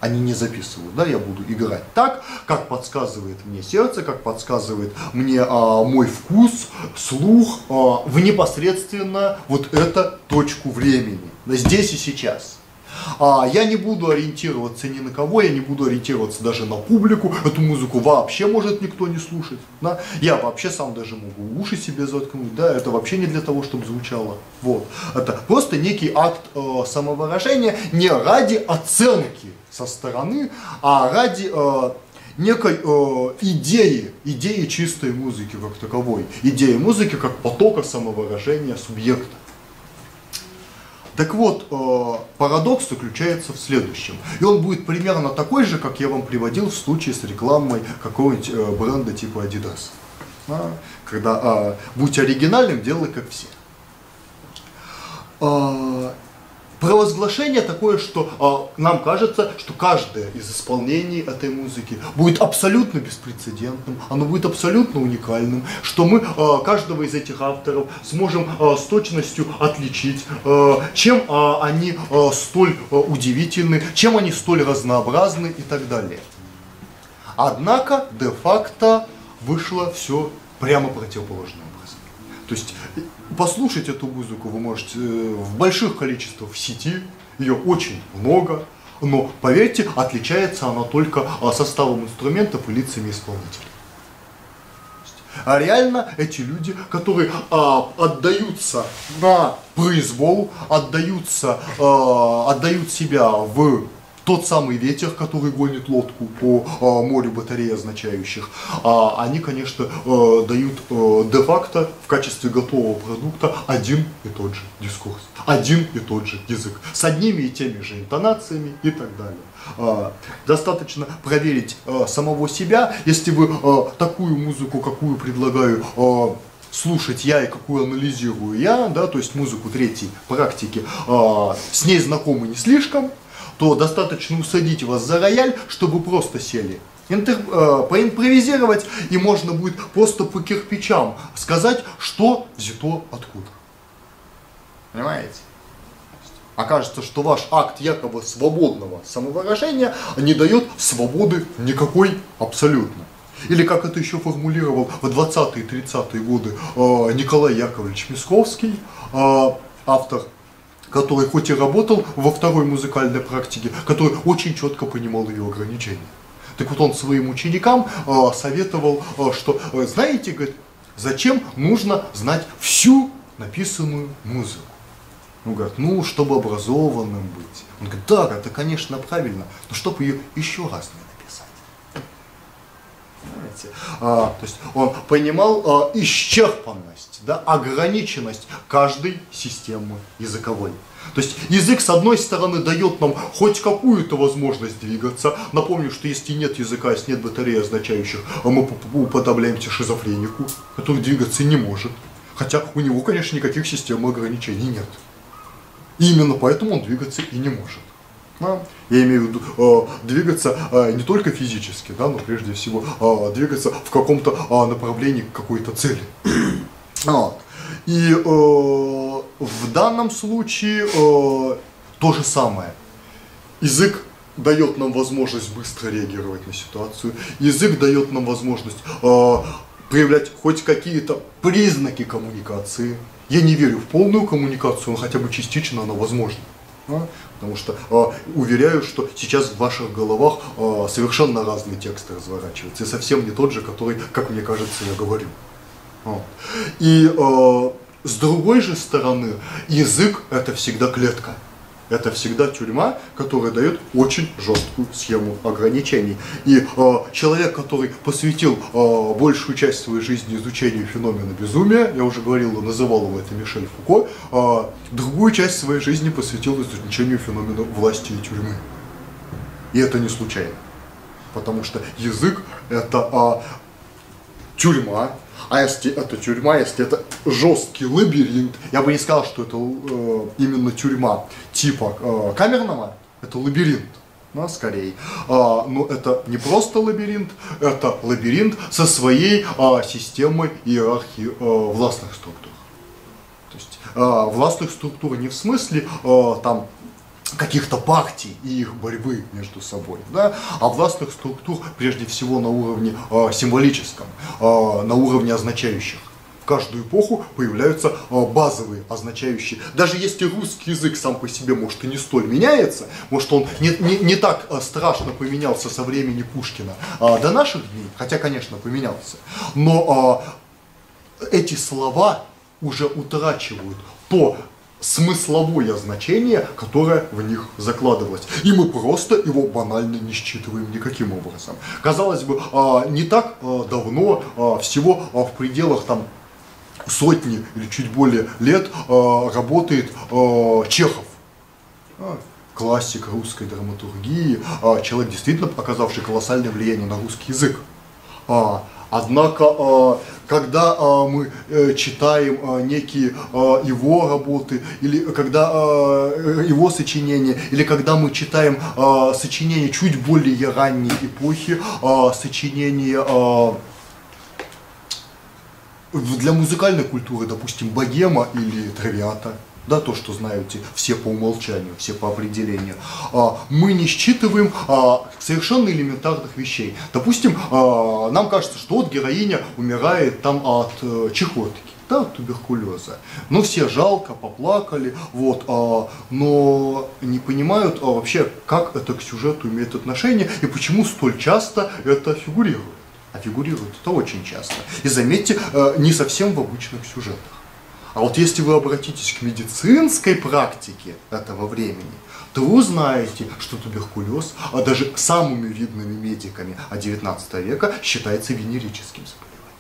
они не записывают, да, я буду играть так, как подсказывает мне сердце, как подсказывает мне а, мой вкус, слух, а, в непосредственно вот эту точку времени, здесь и сейчас. А, я не буду ориентироваться ни на кого, я не буду ориентироваться даже на публику, эту музыку вообще может никто не слушать, да? Я вообще сам даже могу уши себе заткнуть, да, это вообще не для того, чтобы звучало, вот. Это просто некий акт э, самовыражения не ради оценки со стороны, а ради э, некой э, идеи, идеи чистой музыки как таковой, идеи музыки как потока самовыражения субъекта. Так вот, э, парадокс заключается в следующем. И он будет примерно такой же, как я вам приводил в случае с рекламой какого-нибудь э, бренда типа Adidas. А, когда э, будь оригинальным, делай как все. Э, Провозглашение такое, что э, нам кажется, что каждое из исполнений этой музыки будет абсолютно беспрецедентным, оно будет абсолютно уникальным, что мы э, каждого из этих авторов сможем э, с точностью отличить, э, чем э, они э, столь э, удивительны, чем они столь разнообразны и так далее. Однако, де-факто, вышло все прямо противоположным образом. То есть, послушать эту музыку вы можете в больших количествах в сети, ее очень много, но, поверьте, отличается она только составом инструментов и лицами исполнителей. А реально эти люди, которые а, отдаются на произвол, отдаются, а, отдают себя в тот самый ветер, который гонит лодку по а, морю батарей означающих, а, они, конечно, а, дают а, де-факто в качестве готового продукта один и тот же дискурс, один и тот же язык, с одними и теми же интонациями и так далее. А, достаточно проверить а, самого себя, если вы а, такую музыку, какую предлагаю, а, слушать я и какую анализирую я, да, то есть музыку третьей практики, а, с ней знакомы не слишком, то достаточно усадить вас за рояль, чтобы просто сели. Интер, э, поимпровизировать, и можно будет просто по кирпичам сказать, что взято откуда. Понимаете? Окажется, что ваш акт якобы свободного самовыражения не дает свободы никакой абсолютно. Или как это еще формулировал в двадцатые-тридцатые годы э, Николай Яковлевич Мясковский, э, автор, который хоть и работал во второй музыкальной практике, который очень четко понимал ее ограничения. Так вот он своим ученикам э, советовал, э, что, э, знаете, говорит, зачем нужно знать всю написанную музыку? Ну, говорит, ну, чтобы образованным быть. Он говорит, да, это, конечно, правильно, но чтобы ее еще раз не написать. Понимаете? А, то есть он понимал а, исчерпанность, да, ограниченность каждой системы языковой. То есть язык, с одной стороны, дает нам хоть какую-то возможность двигаться. Напомню, что если нет языка, если нет батареи означающих, мы уподобляемся шизофренику, который двигаться не может. Хотя у него, конечно, никаких систем ограничений нет. И именно поэтому он двигаться и не может. Да? Я имею в виду э, двигаться э, не только физически, да, но прежде всего э, двигаться в каком-то э, направлении к какой-то цели. Вот. И э, в данном случае э, то же самое. Язык дает нам возможность быстро реагировать на ситуацию. Язык дает нам возможность э, проявлять хоть какие-то признаки коммуникации. Я не верю в полную коммуникацию, но хотя бы частично она возможна. Да? Потому что э, уверяю, что сейчас в ваших головах э, совершенно разные тексты разворачиваются. И совсем не тот же, который, как мне кажется, я говорю. Вот. И э, с другой же стороны, язык это всегда клетка. Это всегда тюрьма, которая дает очень жесткую схему ограничений. И э, человек, который посвятил э, большую часть своей жизни изучению феномена безумия, я уже говорил, называл его это Мишель Фуко, э, другую часть своей жизни посвятил изучению феномена власти и тюрьмы. И это не случайно. Потому что язык это э, тюрьма. А если это тюрьма, если это жесткий лабиринт, я бы не сказал, что это э, именно тюрьма типа э, камерного, это лабиринт, да, скорее. А, но это не просто лабиринт, это лабиринт со своей э, системой иерархии э, властных структур. То есть э, властных структур не в смысле э, там каких-то партий и их борьбы между собой, да, а властных структур прежде всего на уровне э, символическом, э, на уровне означающих. В каждую эпоху появляются э, базовые означающие. Даже если русский язык сам по себе, может, и не столь меняется, может, он не, не, не так э, страшно поменялся со времени Пушкина э, до наших дней, хотя, конечно, поменялся, но э, эти слова уже утрачивают то смысловое значение, которое в них закладывалось. И мы просто его банально не считываем никаким образом. Казалось бы, не так давно, всего в пределах там сотни или чуть более лет, работает Чехов. Классик русской драматургии, человек, действительно оказавший колоссальное влияние на русский язык. Однако, когда мы читаем некие его работы, или когда его сочинения, или когда мы читаем сочинения чуть более ранней эпохи, сочинения для музыкальной культуры, допустим, богема или травиата, да, то, что знаете все по умолчанию, все по определению, мы не считываем совершенно элементарных вещей. Допустим, нам кажется, что вот героиня умирает там от чехотки, да, от туберкулеза. Ну, все жалко, поплакали, вот, но не понимают вообще, как это к сюжету имеет отношение и почему столь часто это фигурирует. А фигурирует это очень часто. И заметьте, не совсем в обычных сюжетах. А вот если вы обратитесь к медицинской практике этого времени, то вы узнаете, что туберкулез, а даже самыми видными медиками девятнадцатого века, считается венерическим заболеванием.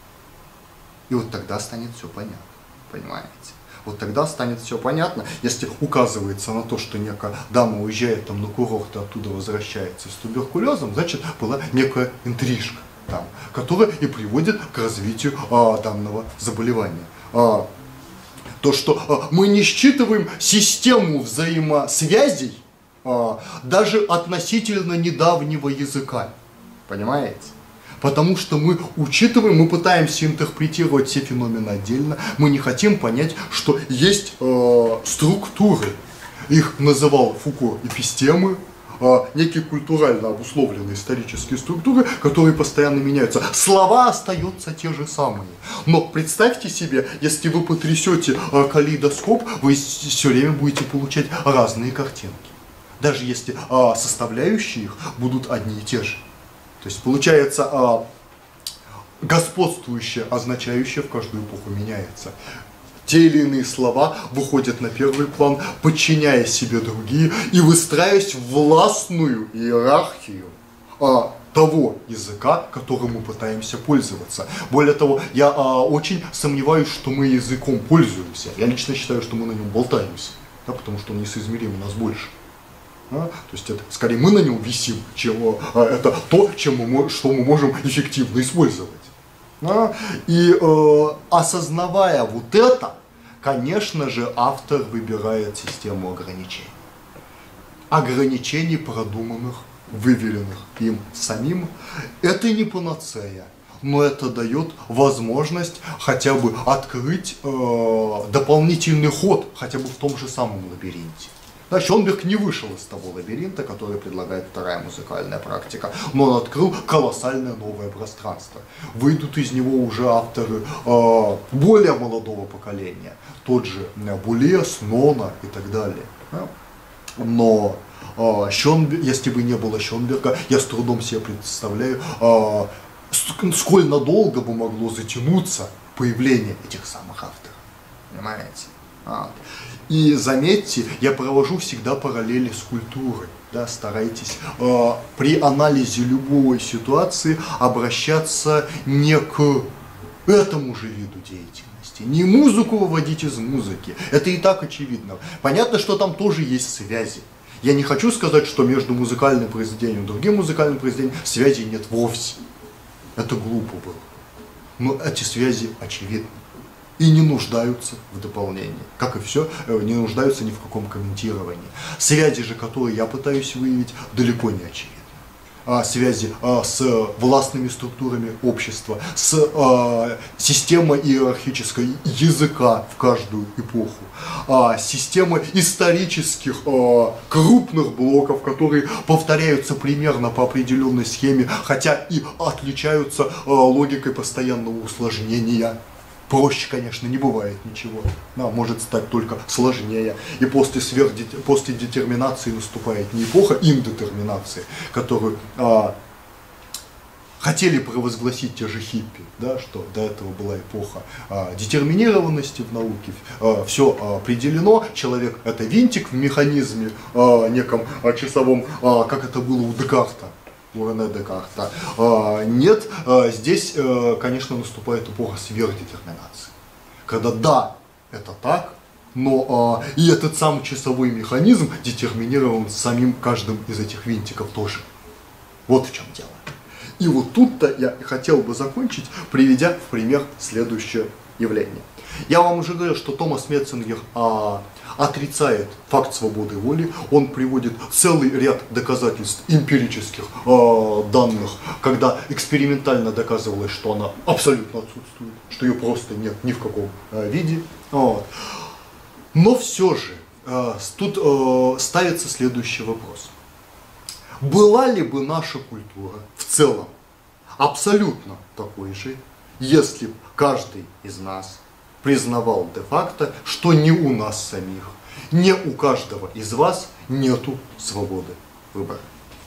И вот тогда станет все понятно, понимаете? Вот тогда станет все понятно, если указывается на то, что некая дама уезжает там на курорт и оттуда возвращается с туберкулезом, значит, была некая интрижка там, которая и приводит к развитию а, данного заболевания. А, То, что а, мы не считываем систему взаимосвязей а, даже относительно недавнего языка. Понимаете? Потому что мы учитываем, мы пытаемся интерпретировать все феномены отдельно. Мы не хотим понять, что есть э, структуры. Их называл Фуко эпистемы. Некие культурально обусловленные исторические структуры, которые постоянно меняются. Слова остаются те же самые. Но представьте себе, если вы потрясете калейдоскоп, вы все время будете получать разные картинки. Даже если составляющие их будут одни и те же. То есть получается, господствующее, означающее в каждую эпоху меняется. Те или иные слова выходят на первый план, подчиняя себе другие и выстраиваясь в властную иерархию а, того языка, которым мы пытаемся пользоваться. Более того, я а, очень сомневаюсь, что мы языком пользуемся. Я лично считаю, что мы на нем болтаемся, да, потому что он несоизмерим у нас больше. А? То есть это скорее мы на нем висим, чем а, это то, чем мы, что мы можем эффективно использовать. И э, осознавая вот это, конечно же, автор выбирает систему ограничений. Ограничений, продуманных, выверенных им самим. Это не панацея, но это дает возможность хотя бы открыть э, дополнительный ход, хотя бы в том же самом лабиринте. Да, Шонберг не вышел из того лабиринта, который предлагает вторая музыкальная практика, но он открыл колоссальное новое пространство. Выйдут из него уже авторы э, более молодого поколения, тот же Булес, Нона и так далее. Да? Но э, Шонберг, если бы не было Шонберга, я с трудом себе представляю, э, сколь надолго бы могло затянуться появление этих самых авторов. Понимаете? А. И заметьте, я провожу всегда параллели с культурой. Да, старайтесь э, при анализе любой ситуации обращаться не к этому же виду деятельности. Не музыку выводить из музыки. Это и так очевидно. Понятно, что там тоже есть связи. Я не хочу сказать, что между музыкальным произведением и другим музыкальным произведением связи нет вовсе. Это глупо было. Но эти связи очевидны. И не нуждаются в дополнении. Как и все, не нуждаются ни в каком комментировании. Связи же, которые я пытаюсь выявить, далеко не очевидны. а, связи а, с властными структурами общества, с а, системой иерархической языка в каждую эпоху, а, системы исторических а, крупных блоков, которые повторяются примерно по определенной схеме, хотя и отличаются а, логикой постоянного усложнения. Проще, конечно, не бывает ничего, да, может стать только сложнее. И после, сверхдет... после детерминации наступает не эпоха индетерминации, которую а, хотели провозгласить те же хиппи, да, что до этого была эпоха а, детерминированности в науке, а, все а, определено, человек это винтик в механизме а, неком а, часовом, а, как это было у Декарта. У Рене Декарта. А, нет, а, здесь, а, конечно, наступает эпоха сверхдетерминации. Когда да, это так, но а, и этот самый часовой механизм детерминирован самим каждым из этих винтиков тоже. Вот в чем дело. И вот тут-то я хотел бы закончить, приведя в пример следующее явление. Я вам уже говорил, что Томас Метцингер а, отрицает факт свободы воли, он приводит целый ряд доказательств эмпирических а, данных, когда экспериментально доказывалось, что она абсолютно отсутствует, что ее просто нет ни в каком а, виде. Вот. Но все же а, тут а, ставится следующий вопрос. Была ли бы наша культура в целом абсолютно такой же, если бы каждый из нас признавал де-факто, что ни у нас самих, ни у каждого из вас нету свободы выбора?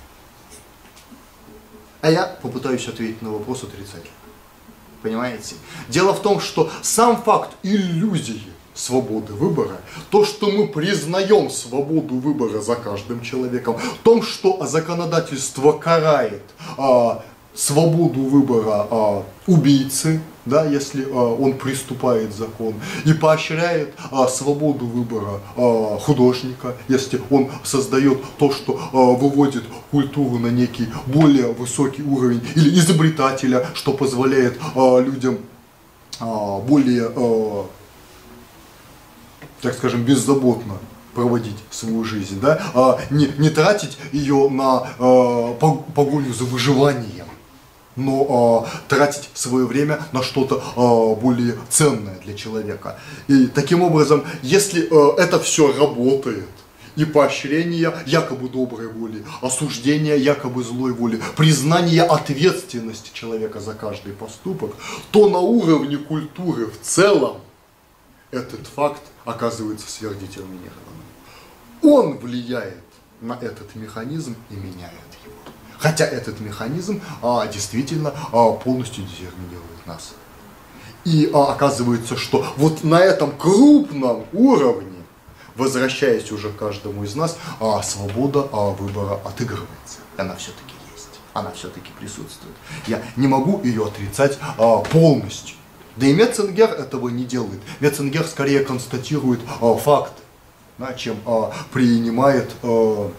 А я попытаюсь ответить на вопрос отрицательно. Понимаете? Дело в том, что сам факт иллюзии свободы выбора, то, что мы признаем свободу выбора за каждым человеком, в том, что законодательство карает а, свободу выбора а, убийцы, да, если а, он приступает закон, и поощряет а, свободу выбора а, художника, если он создает то, что а, выводит культуру на некий более высокий уровень, или изобретателя, что позволяет а, людям а, более, а, так скажем, беззаботно проводить свою жизнь, да, а, не, не тратить ее на а, погоню за выживанием, но а, тратить свое время на что-то а, более ценное для человека. И таким образом, если а, это все работает, и поощрение якобы доброй воли, осуждение якобы злой воли, признание ответственности человека за каждый поступок, то на уровне культуры в целом этот факт оказывается сверхдетерминированным. Он влияет на этот механизм и меняет его. Хотя этот механизм а, действительно а, полностью детерминирует нас. И а, оказывается, что вот на этом крупном уровне, возвращаясь уже к каждому из нас, а, свобода а, выбора отыгрывается. Она все-таки есть, она все-таки присутствует. Я не могу ее отрицать а, полностью. Да и Метцингер этого не делает. Метцингер скорее констатирует а, факты, да, чем а, принимает а,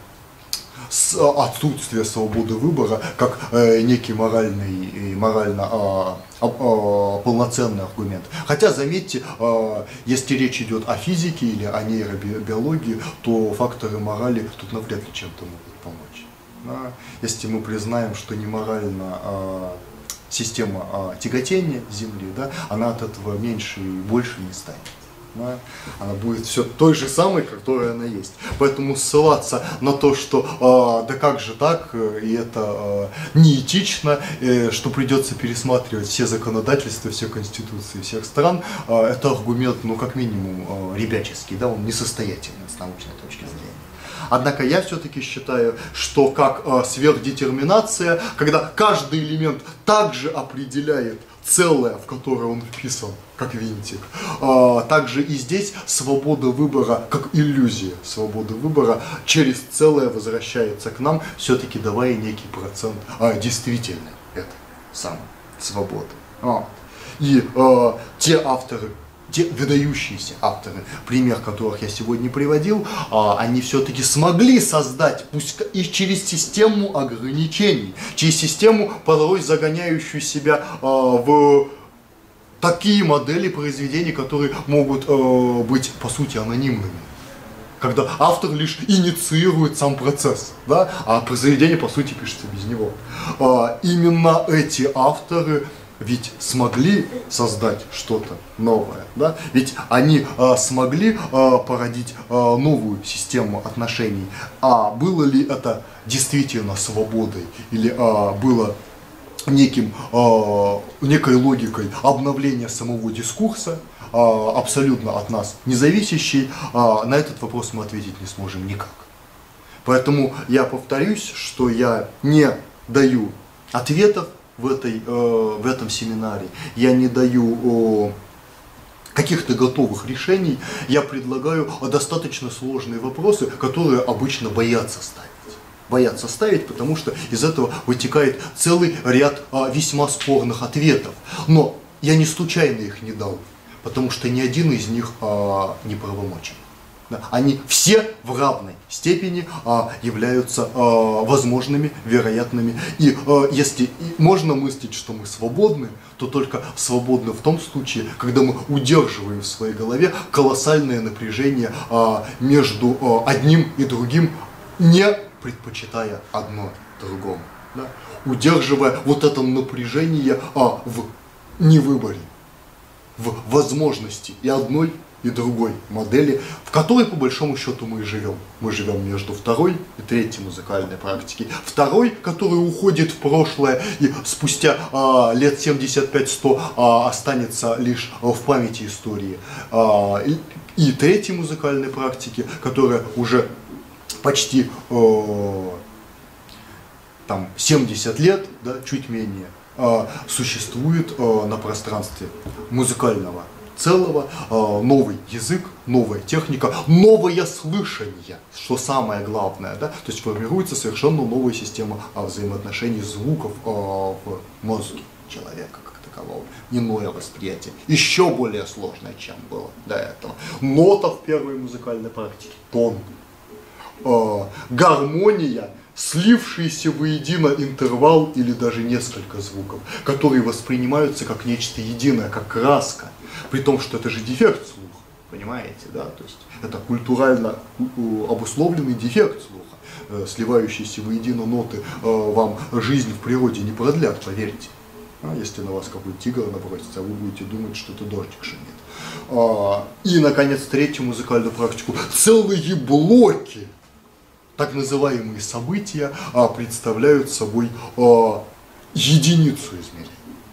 с, а, отсутствие свободы выбора как а, некий моральный, морально а, а, а, полноценный аргумент. Хотя, заметьте, а, если речь идет о физике или о нейробиологии, то факторы морали тут навряд ли чем-то могут помочь. Да? Если мы признаем, что неморально а, система а, тяготения Земли, да, она от этого меньше и больше не станет. Да? Она будет все той же самой, которая она есть. Поэтому ссылаться на то, что а, да как же так, и это а, неэтично, и, что придется пересматривать все законодательства, все конституции всех стран, а, это аргумент, ну как минимум, а, ребяческий, да, он несостоятельный с научной точки зрения. Однако я все-таки считаю, что как э, сверхдетерминация, когда каждый элемент также определяет целое, в которое он вписан, как винтик, э, также и здесь свобода выбора, как иллюзия свободы выбора, через целое возвращается к нам, все-таки давая некий процент э, действительной этой самой свободы. А. И э, те авторы, те выдающиеся авторы, пример которых я сегодня приводил, они все-таки смогли создать, пусть и через систему ограничений, через систему, порой загоняющую себя в такие модели произведений, которые могут быть, по сути, анонимными. когда автор лишь инициирует сам процесс, да, а произведение по сути пишется без него. А, именно эти авторы ведь смогли создать что-то новое, да? Ведь они а, смогли а, породить а, новую систему отношений. А было ли это действительно свободой или а, было неким, а, некой логикой обновления самого дискурса, а, абсолютно от нас независящей, а, на этот вопрос мы ответить не сможем никак. Поэтому я повторюсь, что я не даю ответов в, этой, э, в этом семинаре, я не даю э, каких-то готовых решений, я предлагаю достаточно сложные вопросы, которые обычно боятся ставить. Боятся ставить, потому что из этого вытекает целый ряд э, весьма спорных ответов. Но я не случайно их не дал, потому что ни один из них э, не правомочен. Они все в равной степени а, являются а, возможными, вероятными. И а, если можно мыслить, что мы свободны, то только свободны в том случае, когда мы удерживаем в своей голове колоссальное напряжение а, между а, одним и другим, не предпочитая одно другому. Да? Удерживая вот это напряжение а, в невыборе, в возможности и одной, и другой модели, в которой по большому счету мы и живем. Мы живем между второй и третьей музыкальной практикой. Второй, который уходит в прошлое и спустя а, лет семьдесят пять сто а, останется лишь а, в памяти истории. А, и, и третьей музыкальной практики, которая уже почти а, там, семьдесят лет, да, чуть менее, а, существует а, на пространстве музыкального целого, новый язык, новая техника, новое слышание, что самое главное, да? То есть формируется совершенно новая система взаимоотношений звуков в мозге человека как такового, иное восприятие, еще более сложное, чем было до этого. Нота в первой музыкальной практике, тон, гармония, слившийся воедино интервал или даже несколько звуков, которые воспринимаются как нечто единое, как краска. При том, что это же дефект слуха, понимаете, да, то есть это культурально обусловленный дефект слуха. Сливающиеся воедино ноты вам жизнь в природе не продлят, поверьте. Если на вас какой-то тигр набросится, вы будете думать, что это дождик шумит. И, наконец, третью музыкальную практику. Целые блоки, так называемые события, представляют собой единицу измерения.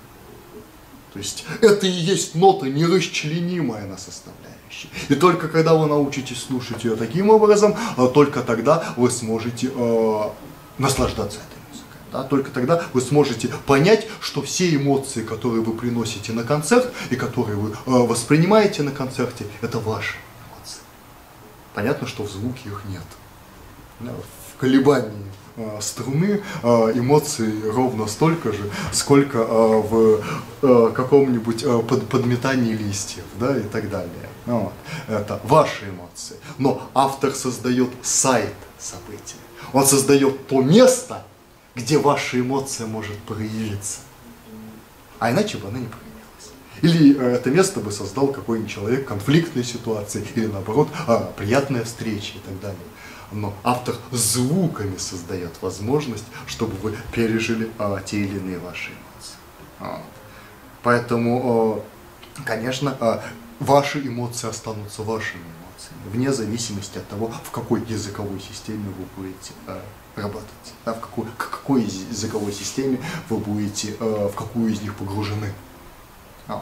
То есть это и есть нота нерасчленимая на составляющие. И только когда вы научитесь слушать ее таким образом, только тогда вы сможете э, наслаждаться этой музыкой. Да? Только тогда вы сможете понять, что все эмоции, которые вы приносите на концерт и которые вы э, воспринимаете на концерте, это ваши эмоции. Понятно, что в звуке их нет. В колебании струны эмоций ровно столько же, сколько в каком-нибудь подметании листьев, да, и так далее. Вот. Это ваши эмоции. Но автор создает сайт события. Он создает то место, где ваша эмоция может проявиться. А иначе бы она не проявилась. Или это место бы создал какой-нибудь человек в конфликтной ситуации, или наоборот, приятная встреча и так далее. Но автор звуками создает возможность, чтобы вы пережили а, те или иные ваши эмоции. А. Поэтому, а, конечно, а, ваши эмоции останутся вашими эмоциями, вне зависимости от того, в какой языковой системе вы будете а, работать, да, в какой, к какой языковой системе вы будете, а, в какую из них погружены. А.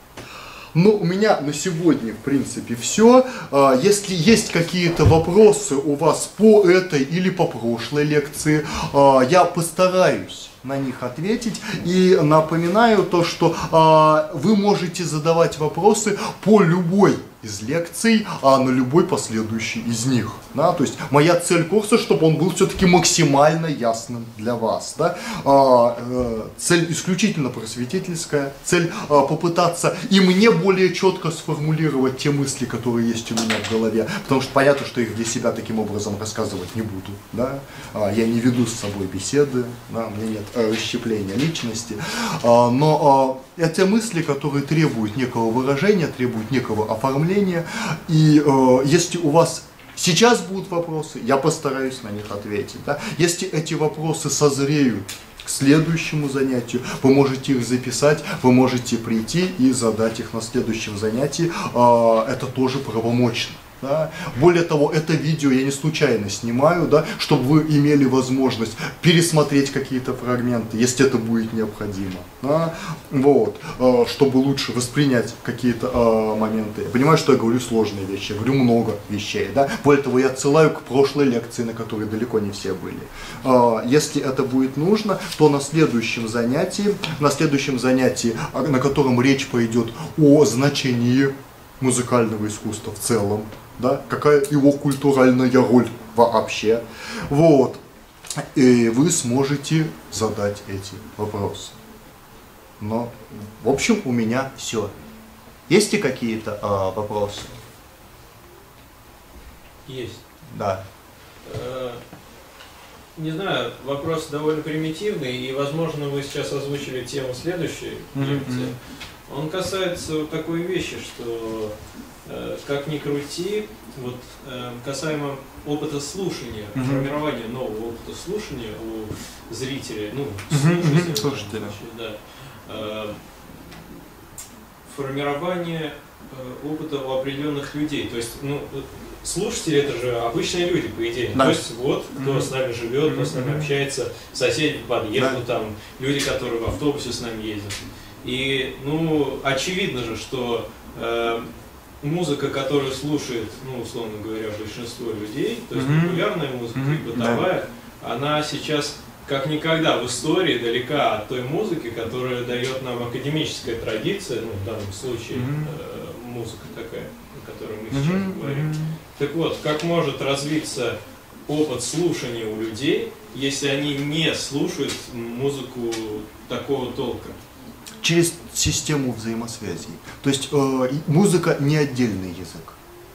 Ну, у меня на сегодня, в принципе, все. Если есть какие-то вопросы у вас по этой или по прошлой лекции, я постараюсь на них ответить. И напоминаю то, что вы можете задавать вопросы по любой из лекций, а на любой последующий из них. Да? То есть моя цель курса, чтобы он был все-таки максимально ясным для вас. Да? А, э, цель исключительно просветительская, цель а, попытаться и мне более четко сформулировать те мысли, которые есть у меня в голове, потому что понятно, что их для себя таким образом рассказывать не буду. Да? А, я не веду с собой беседы, да? У меня нет а, расщепления личности, а, но а, это мысли, которые требуют некого выражения, требуют некого оформления. И э, если у вас Сейчас будут вопросы, я постараюсь на них ответить. Да? Если эти вопросы созреют к следующему занятию, вы можете их записать, вы можете прийти и задать их на следующем занятии. Это тоже правомочно. Да? Более того, это видео я не случайно снимаю, да, чтобы вы имели возможность пересмотреть какие-то фрагменты, если это будет необходимо. Да? Вот, чтобы лучше воспринять какие-то э, моменты. Я понимаю, что я говорю сложные вещи, я говорю много вещей. Да? Более того, я отсылаю к прошлой лекции, на которой далеко не все были. Э, если это будет нужно, то на следующем занятии, на следующем занятии, на котором речь пойдет о значении музыкального искусства в целом, да, какая его культуральная роль вообще, вот, и вы сможете задать эти вопросы. Но, в общем, у меня все. Есть ли какие-то а, вопросы? Есть. Да. Не знаю, вопрос довольно примитивный, и, возможно, вы сейчас озвучили тему следующей лекции. Он касается вот такой вещи, что э, как ни крути, вот э, касаемо опыта слушания, mm-hmm. формирования нового опыта слушания у зрителей, ну, слушателей, слушателя, да, э, формирование э, опыта у определенных людей, то есть, ну, слушатели это же обычные люди, по идее, да. То есть вот, кто mm-hmm. с нами живет, кто mm-hmm. с нами общается, соседи по подъезду, да. Там, люди, которые в автобусе с нами ездят. И, ну, очевидно же, что э, музыка, которую слушает, ну, условно говоря, большинство людей, то есть mm-hmm. популярная музыка mm-hmm. и бытовая, да. Она сейчас как никогда в истории далека от той музыки, которую дает нам академическая традиция, ну, в данном случае mm-hmm. э, музыка такая, о которой мы сейчас mm-hmm. говорим. Так вот, как может развиться опыт слушания у людей, если они не слушают музыку такого толка? Через систему взаимосвязей. То есть э, музыка не отдельный язык.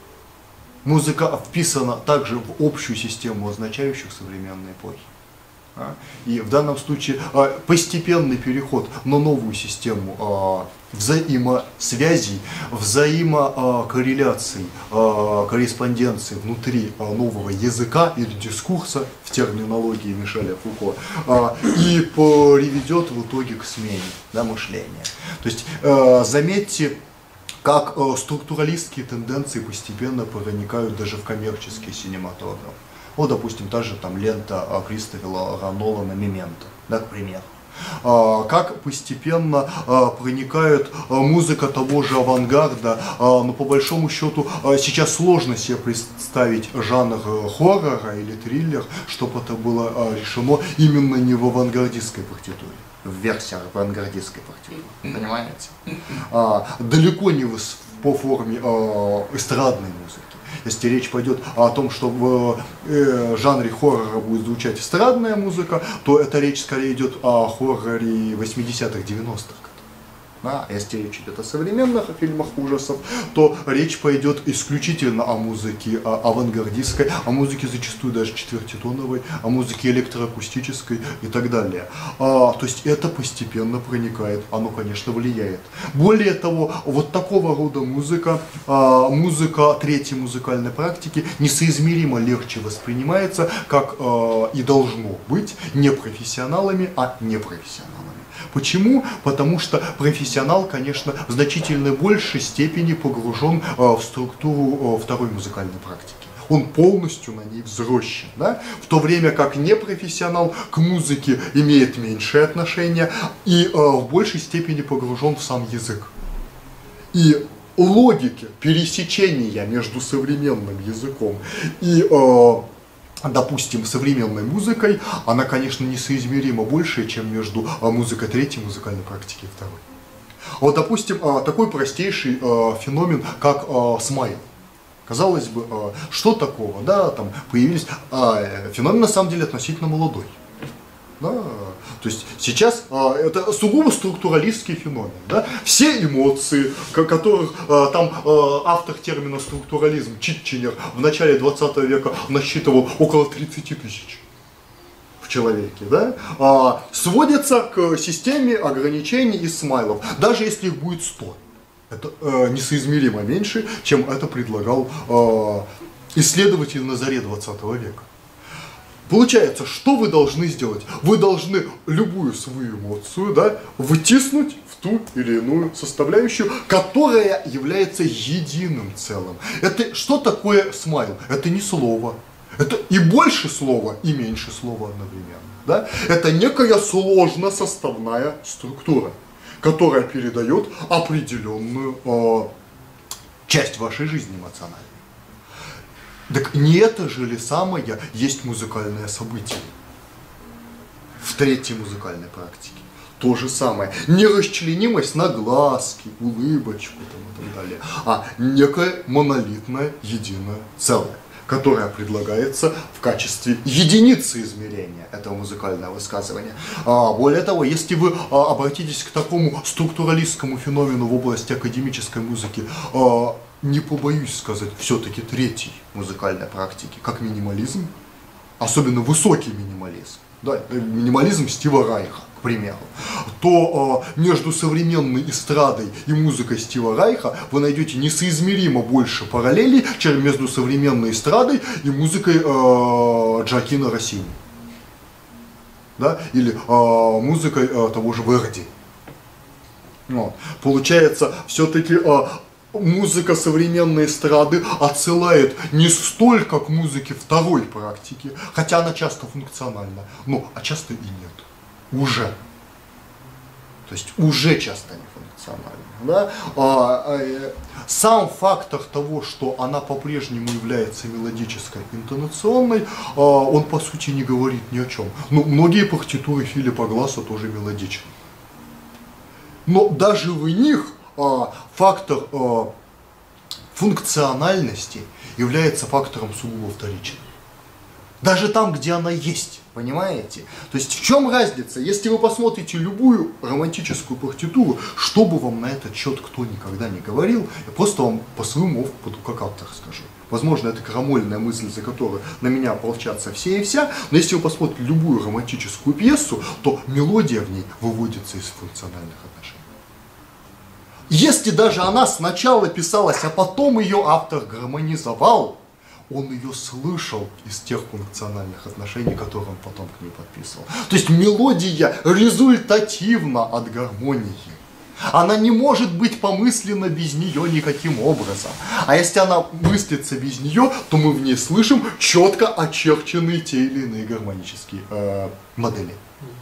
Музыка вписана также в общую систему означающих современной эпохи. А? И в данном случае э, постепенный переход на новую систему э, взаимосвязей, взаимокорреляций, э, корреспонденции внутри э, нового языка или дискурса в терминологии Мишеля Фуко э, и приведет в итоге к смене, да, мышления. То есть э, заметьте, как э, структуралистские тенденции постепенно проникают даже в коммерческий синематограф. Вот, допустим, та же там лента Кристофера Нолана «Мементо», да, к примеру. Как постепенно проникает музыка того же авангарда, но по большому счету сейчас сложно себе представить жанр хоррора или триллер, чтобы это было решено именно не в авангардистской партитуре, в версии авангардистской партитуры, понимаете? Далеко не по форме эстрадной музыки. Если речь пойдет о том, что в э, жанре хоррора будет звучать эстрадная музыка, то эта речь скорее идет о хорроре восьмидесятых, девяностых. Да? Если речь идет о современных фильмах ужасов, то речь пойдет исключительно о музыке о авангардистской, о музыке зачастую даже четвертитоновой, о музыке электроакустической и так далее. А, то есть это постепенно проникает, оно, конечно, влияет. Более того, вот такого рода музыка, а, музыка третьей музыкальной практики несоизмеримо легче воспринимается, как а, и должно быть, не профессионалами, а непрофессионалами. Почему? Потому что профессионал, конечно, в значительно большей степени погружен э, в структуру э, второй музыкальной практики. Он полностью на ней взросшен, да? В то время как непрофессионал к музыке имеет меньшее отношение и э, в большей степени погружен в сам язык. И логики пересечения между современным языком и э, допустим, современной музыкой, она, конечно, несоизмеримо больше, чем между музыкой третьей музыкальной практики и второй. Вот, допустим, такой простейший феномен, как смайл. Казалось бы, что такого, да, там появились, феномен на самом деле относительно молодой. Да? То есть сейчас а, это сугубо структуралистский феномен. Да? Все эмоции, которых а, там а, автор термина структурализм Читченер в начале двадцатого века насчитывал около тридцати тысяч в человеке, да? а, сводятся к системе ограничений из смайлов, даже если их будет сто. Это а, несоизмеримо меньше, чем это предлагал а, исследователь на заре двадцатого века. Получается, что вы должны сделать? Вы должны любую свою эмоцию, да, вытиснуть в ту или иную составляющую, которая является единым целым. Это что такое смайл? Это не слово. Это и больше слова, и меньше слова одновременно. Да? Это некая сложно составная структура, которая передает определенную э, часть вашей жизни эмоциональной. Так не это же ли самое есть музыкальное событие? В третьей музыкальной практике. То же самое. Не расчленимость на глазки, улыбочку там, и так далее, а некое монолитное единое целое, которое предлагается в качестве единицы измерения этого музыкального высказывания. А, более того, если вы а, обратитесь к такому структуралистскому феномену в области академической музыки, а, не побоюсь сказать, все-таки третьей музыкальной практики, как минимализм, особенно высокий минимализм, да, минимализм Стива Райха, к примеру, то э, между современной эстрадой и музыкой Стива Райха вы найдете несоизмеримо больше параллелей, чем между современной эстрадой и музыкой э, Джоакино Россини, да, или э, музыкой э, того же Верди. Вот. Получается, все-таки э, музыка современной эстрады отсылает не столько к музыке второй практики, хотя она часто функциональна, но а часто и нет. Уже. То есть уже часто не функциональна. Да? А, а, сам фактор того, что она по-прежнему является мелодической, интонационной, а, он по сути не говорит ни о чем. Но многие партитуры Филиппа Гласса тоже мелодичны. Но даже в них а, фактор а, функциональности является фактором сугубо вторичным. Даже там, где она есть, понимаете? То есть в чем разница? Если вы посмотрите любую романтическую партитуру, что бы вам на этот счет кто никогда не говорил, я просто вам по своему опыту как автор скажу. Возможно, это крамольная мысль, за которую на меня ополчатся все и вся, но если вы посмотрите любую романтическую пьесу, то мелодия в ней выводится из функциональных отношений. Если даже она сначала писалась, а потом ее автор гармонизовал, он ее слышал из тех функциональных отношений, которые он потом к ней подписывал. То есть мелодия результативна от гармонии. Она не может быть помыслена без нее никаким образом. А если она мыслится без нее, то мы в ней слышим четко очерченные те или иные гармонические э, модели.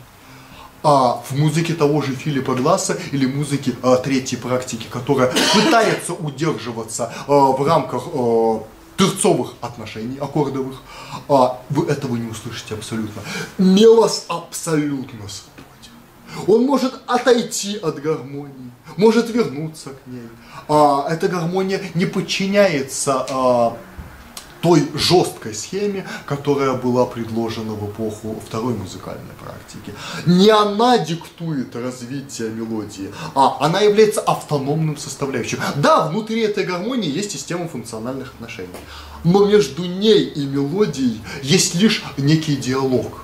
А в музыке того же Филиппа Гласса или музыке э, третьей практики, которая пытается удерживаться э, в рамках э, терцовых отношений, аккордовых, а вы этого не услышите абсолютно. Мелос абсолютно свободен. Он может отойти от гармонии, может вернуться к ней. А, эта гармония не подчиняется а, той жесткой схеме, которая была предложена в эпоху второй музыкальной практики. Не она диктует развитие мелодии, а она является автономным составляющим. Да, внутри этой гармонии есть система функциональных отношений, но между ней и мелодией есть лишь некий диалог.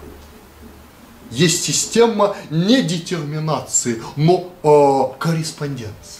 Есть система не детерминации, но э, корреспонденции.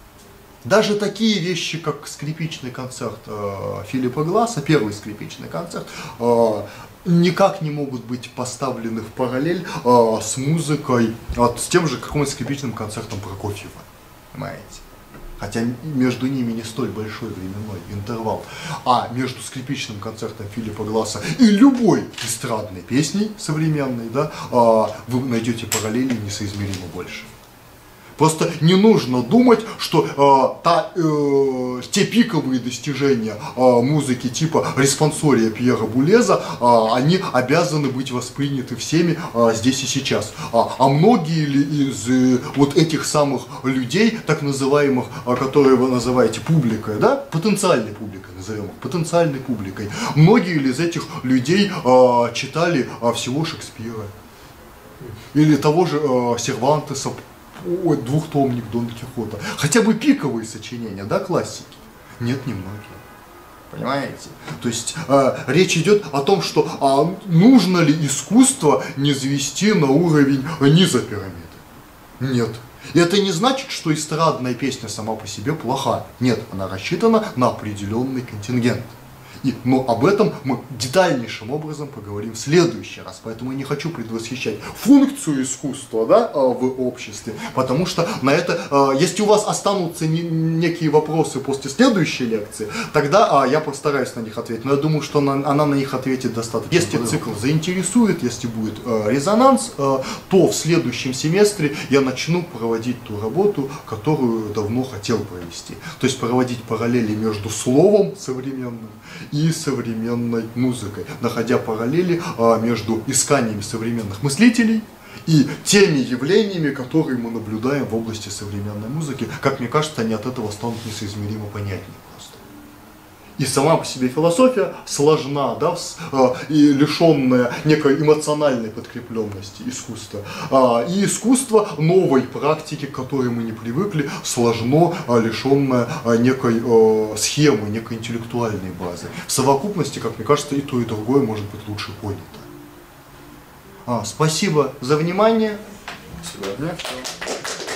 Даже такие вещи, как скрипичный концерт э, Филиппа Гласса, первый скрипичный концерт, э, никак не могут быть поставлены в параллель э, с музыкой, э, с тем же каким-нибудь скрипичным концертом Прокофьева, понимаете? Хотя между ними не столь большой временной интервал. А между скрипичным концертом Филиппа Гласса и любой эстрадной песней современной, да, э, вы найдете параллели несоизмеримо больше. Просто не нужно думать, что э, та, э, те пиковые достижения э, музыки типа респонсория Пьера Булеза, э, они обязаны быть восприняты всеми э, здесь и сейчас. А, а многие ли из э, вот этих самых людей, так называемых, э, которые вы называете публикой, да, потенциальной публикой, назовем их, потенциальной публикой, многие ли из этих людей э, читали э, всего Шекспира? Или того же э, Сервантеса, ой, двухтомник Дон Кихота. Хотя бы пиковые сочинения, да, классики? Нет, немногие. Понимаете? То есть э, речь идет о том, что а нужно ли искусство низвести на уровень низа пирамиды? Нет. И это не значит, что эстрадная песня сама по себе плоха. Нет, она рассчитана на определенный контингент. И, но об этом мы детальнейшим образом поговорим в следующий раз. Поэтому я не хочу предвосхищать функцию искусства, да, в обществе, потому что на это, если у вас останутся некие вопросы после следующей лекции, тогда я постараюсь на них ответить. Но я думаю, что она, она на них ответит достаточно. Если цикл заинтересует, если будет резонанс, то в следующем семестре я начну проводить ту работу, которую давно хотел провести. То есть проводить параллели между словом современным и современной музыкой, находя параллели а, между исканиями современных мыслителей и теми явлениями, которые мы наблюдаем в области современной музыки. Как мне кажется, они от этого станут несоизмеримо понятнее просто. И сама по себе философия сложна, да, и лишенная некой эмоциональной подкрепленности искусства. И искусство новой практики, к которой мы не привыкли, сложно, лишенное некой схемы, некой интеллектуальной базы. В совокупности, как мне кажется, и то, и другое может быть лучше понято. А, спасибо за внимание. Спасибо.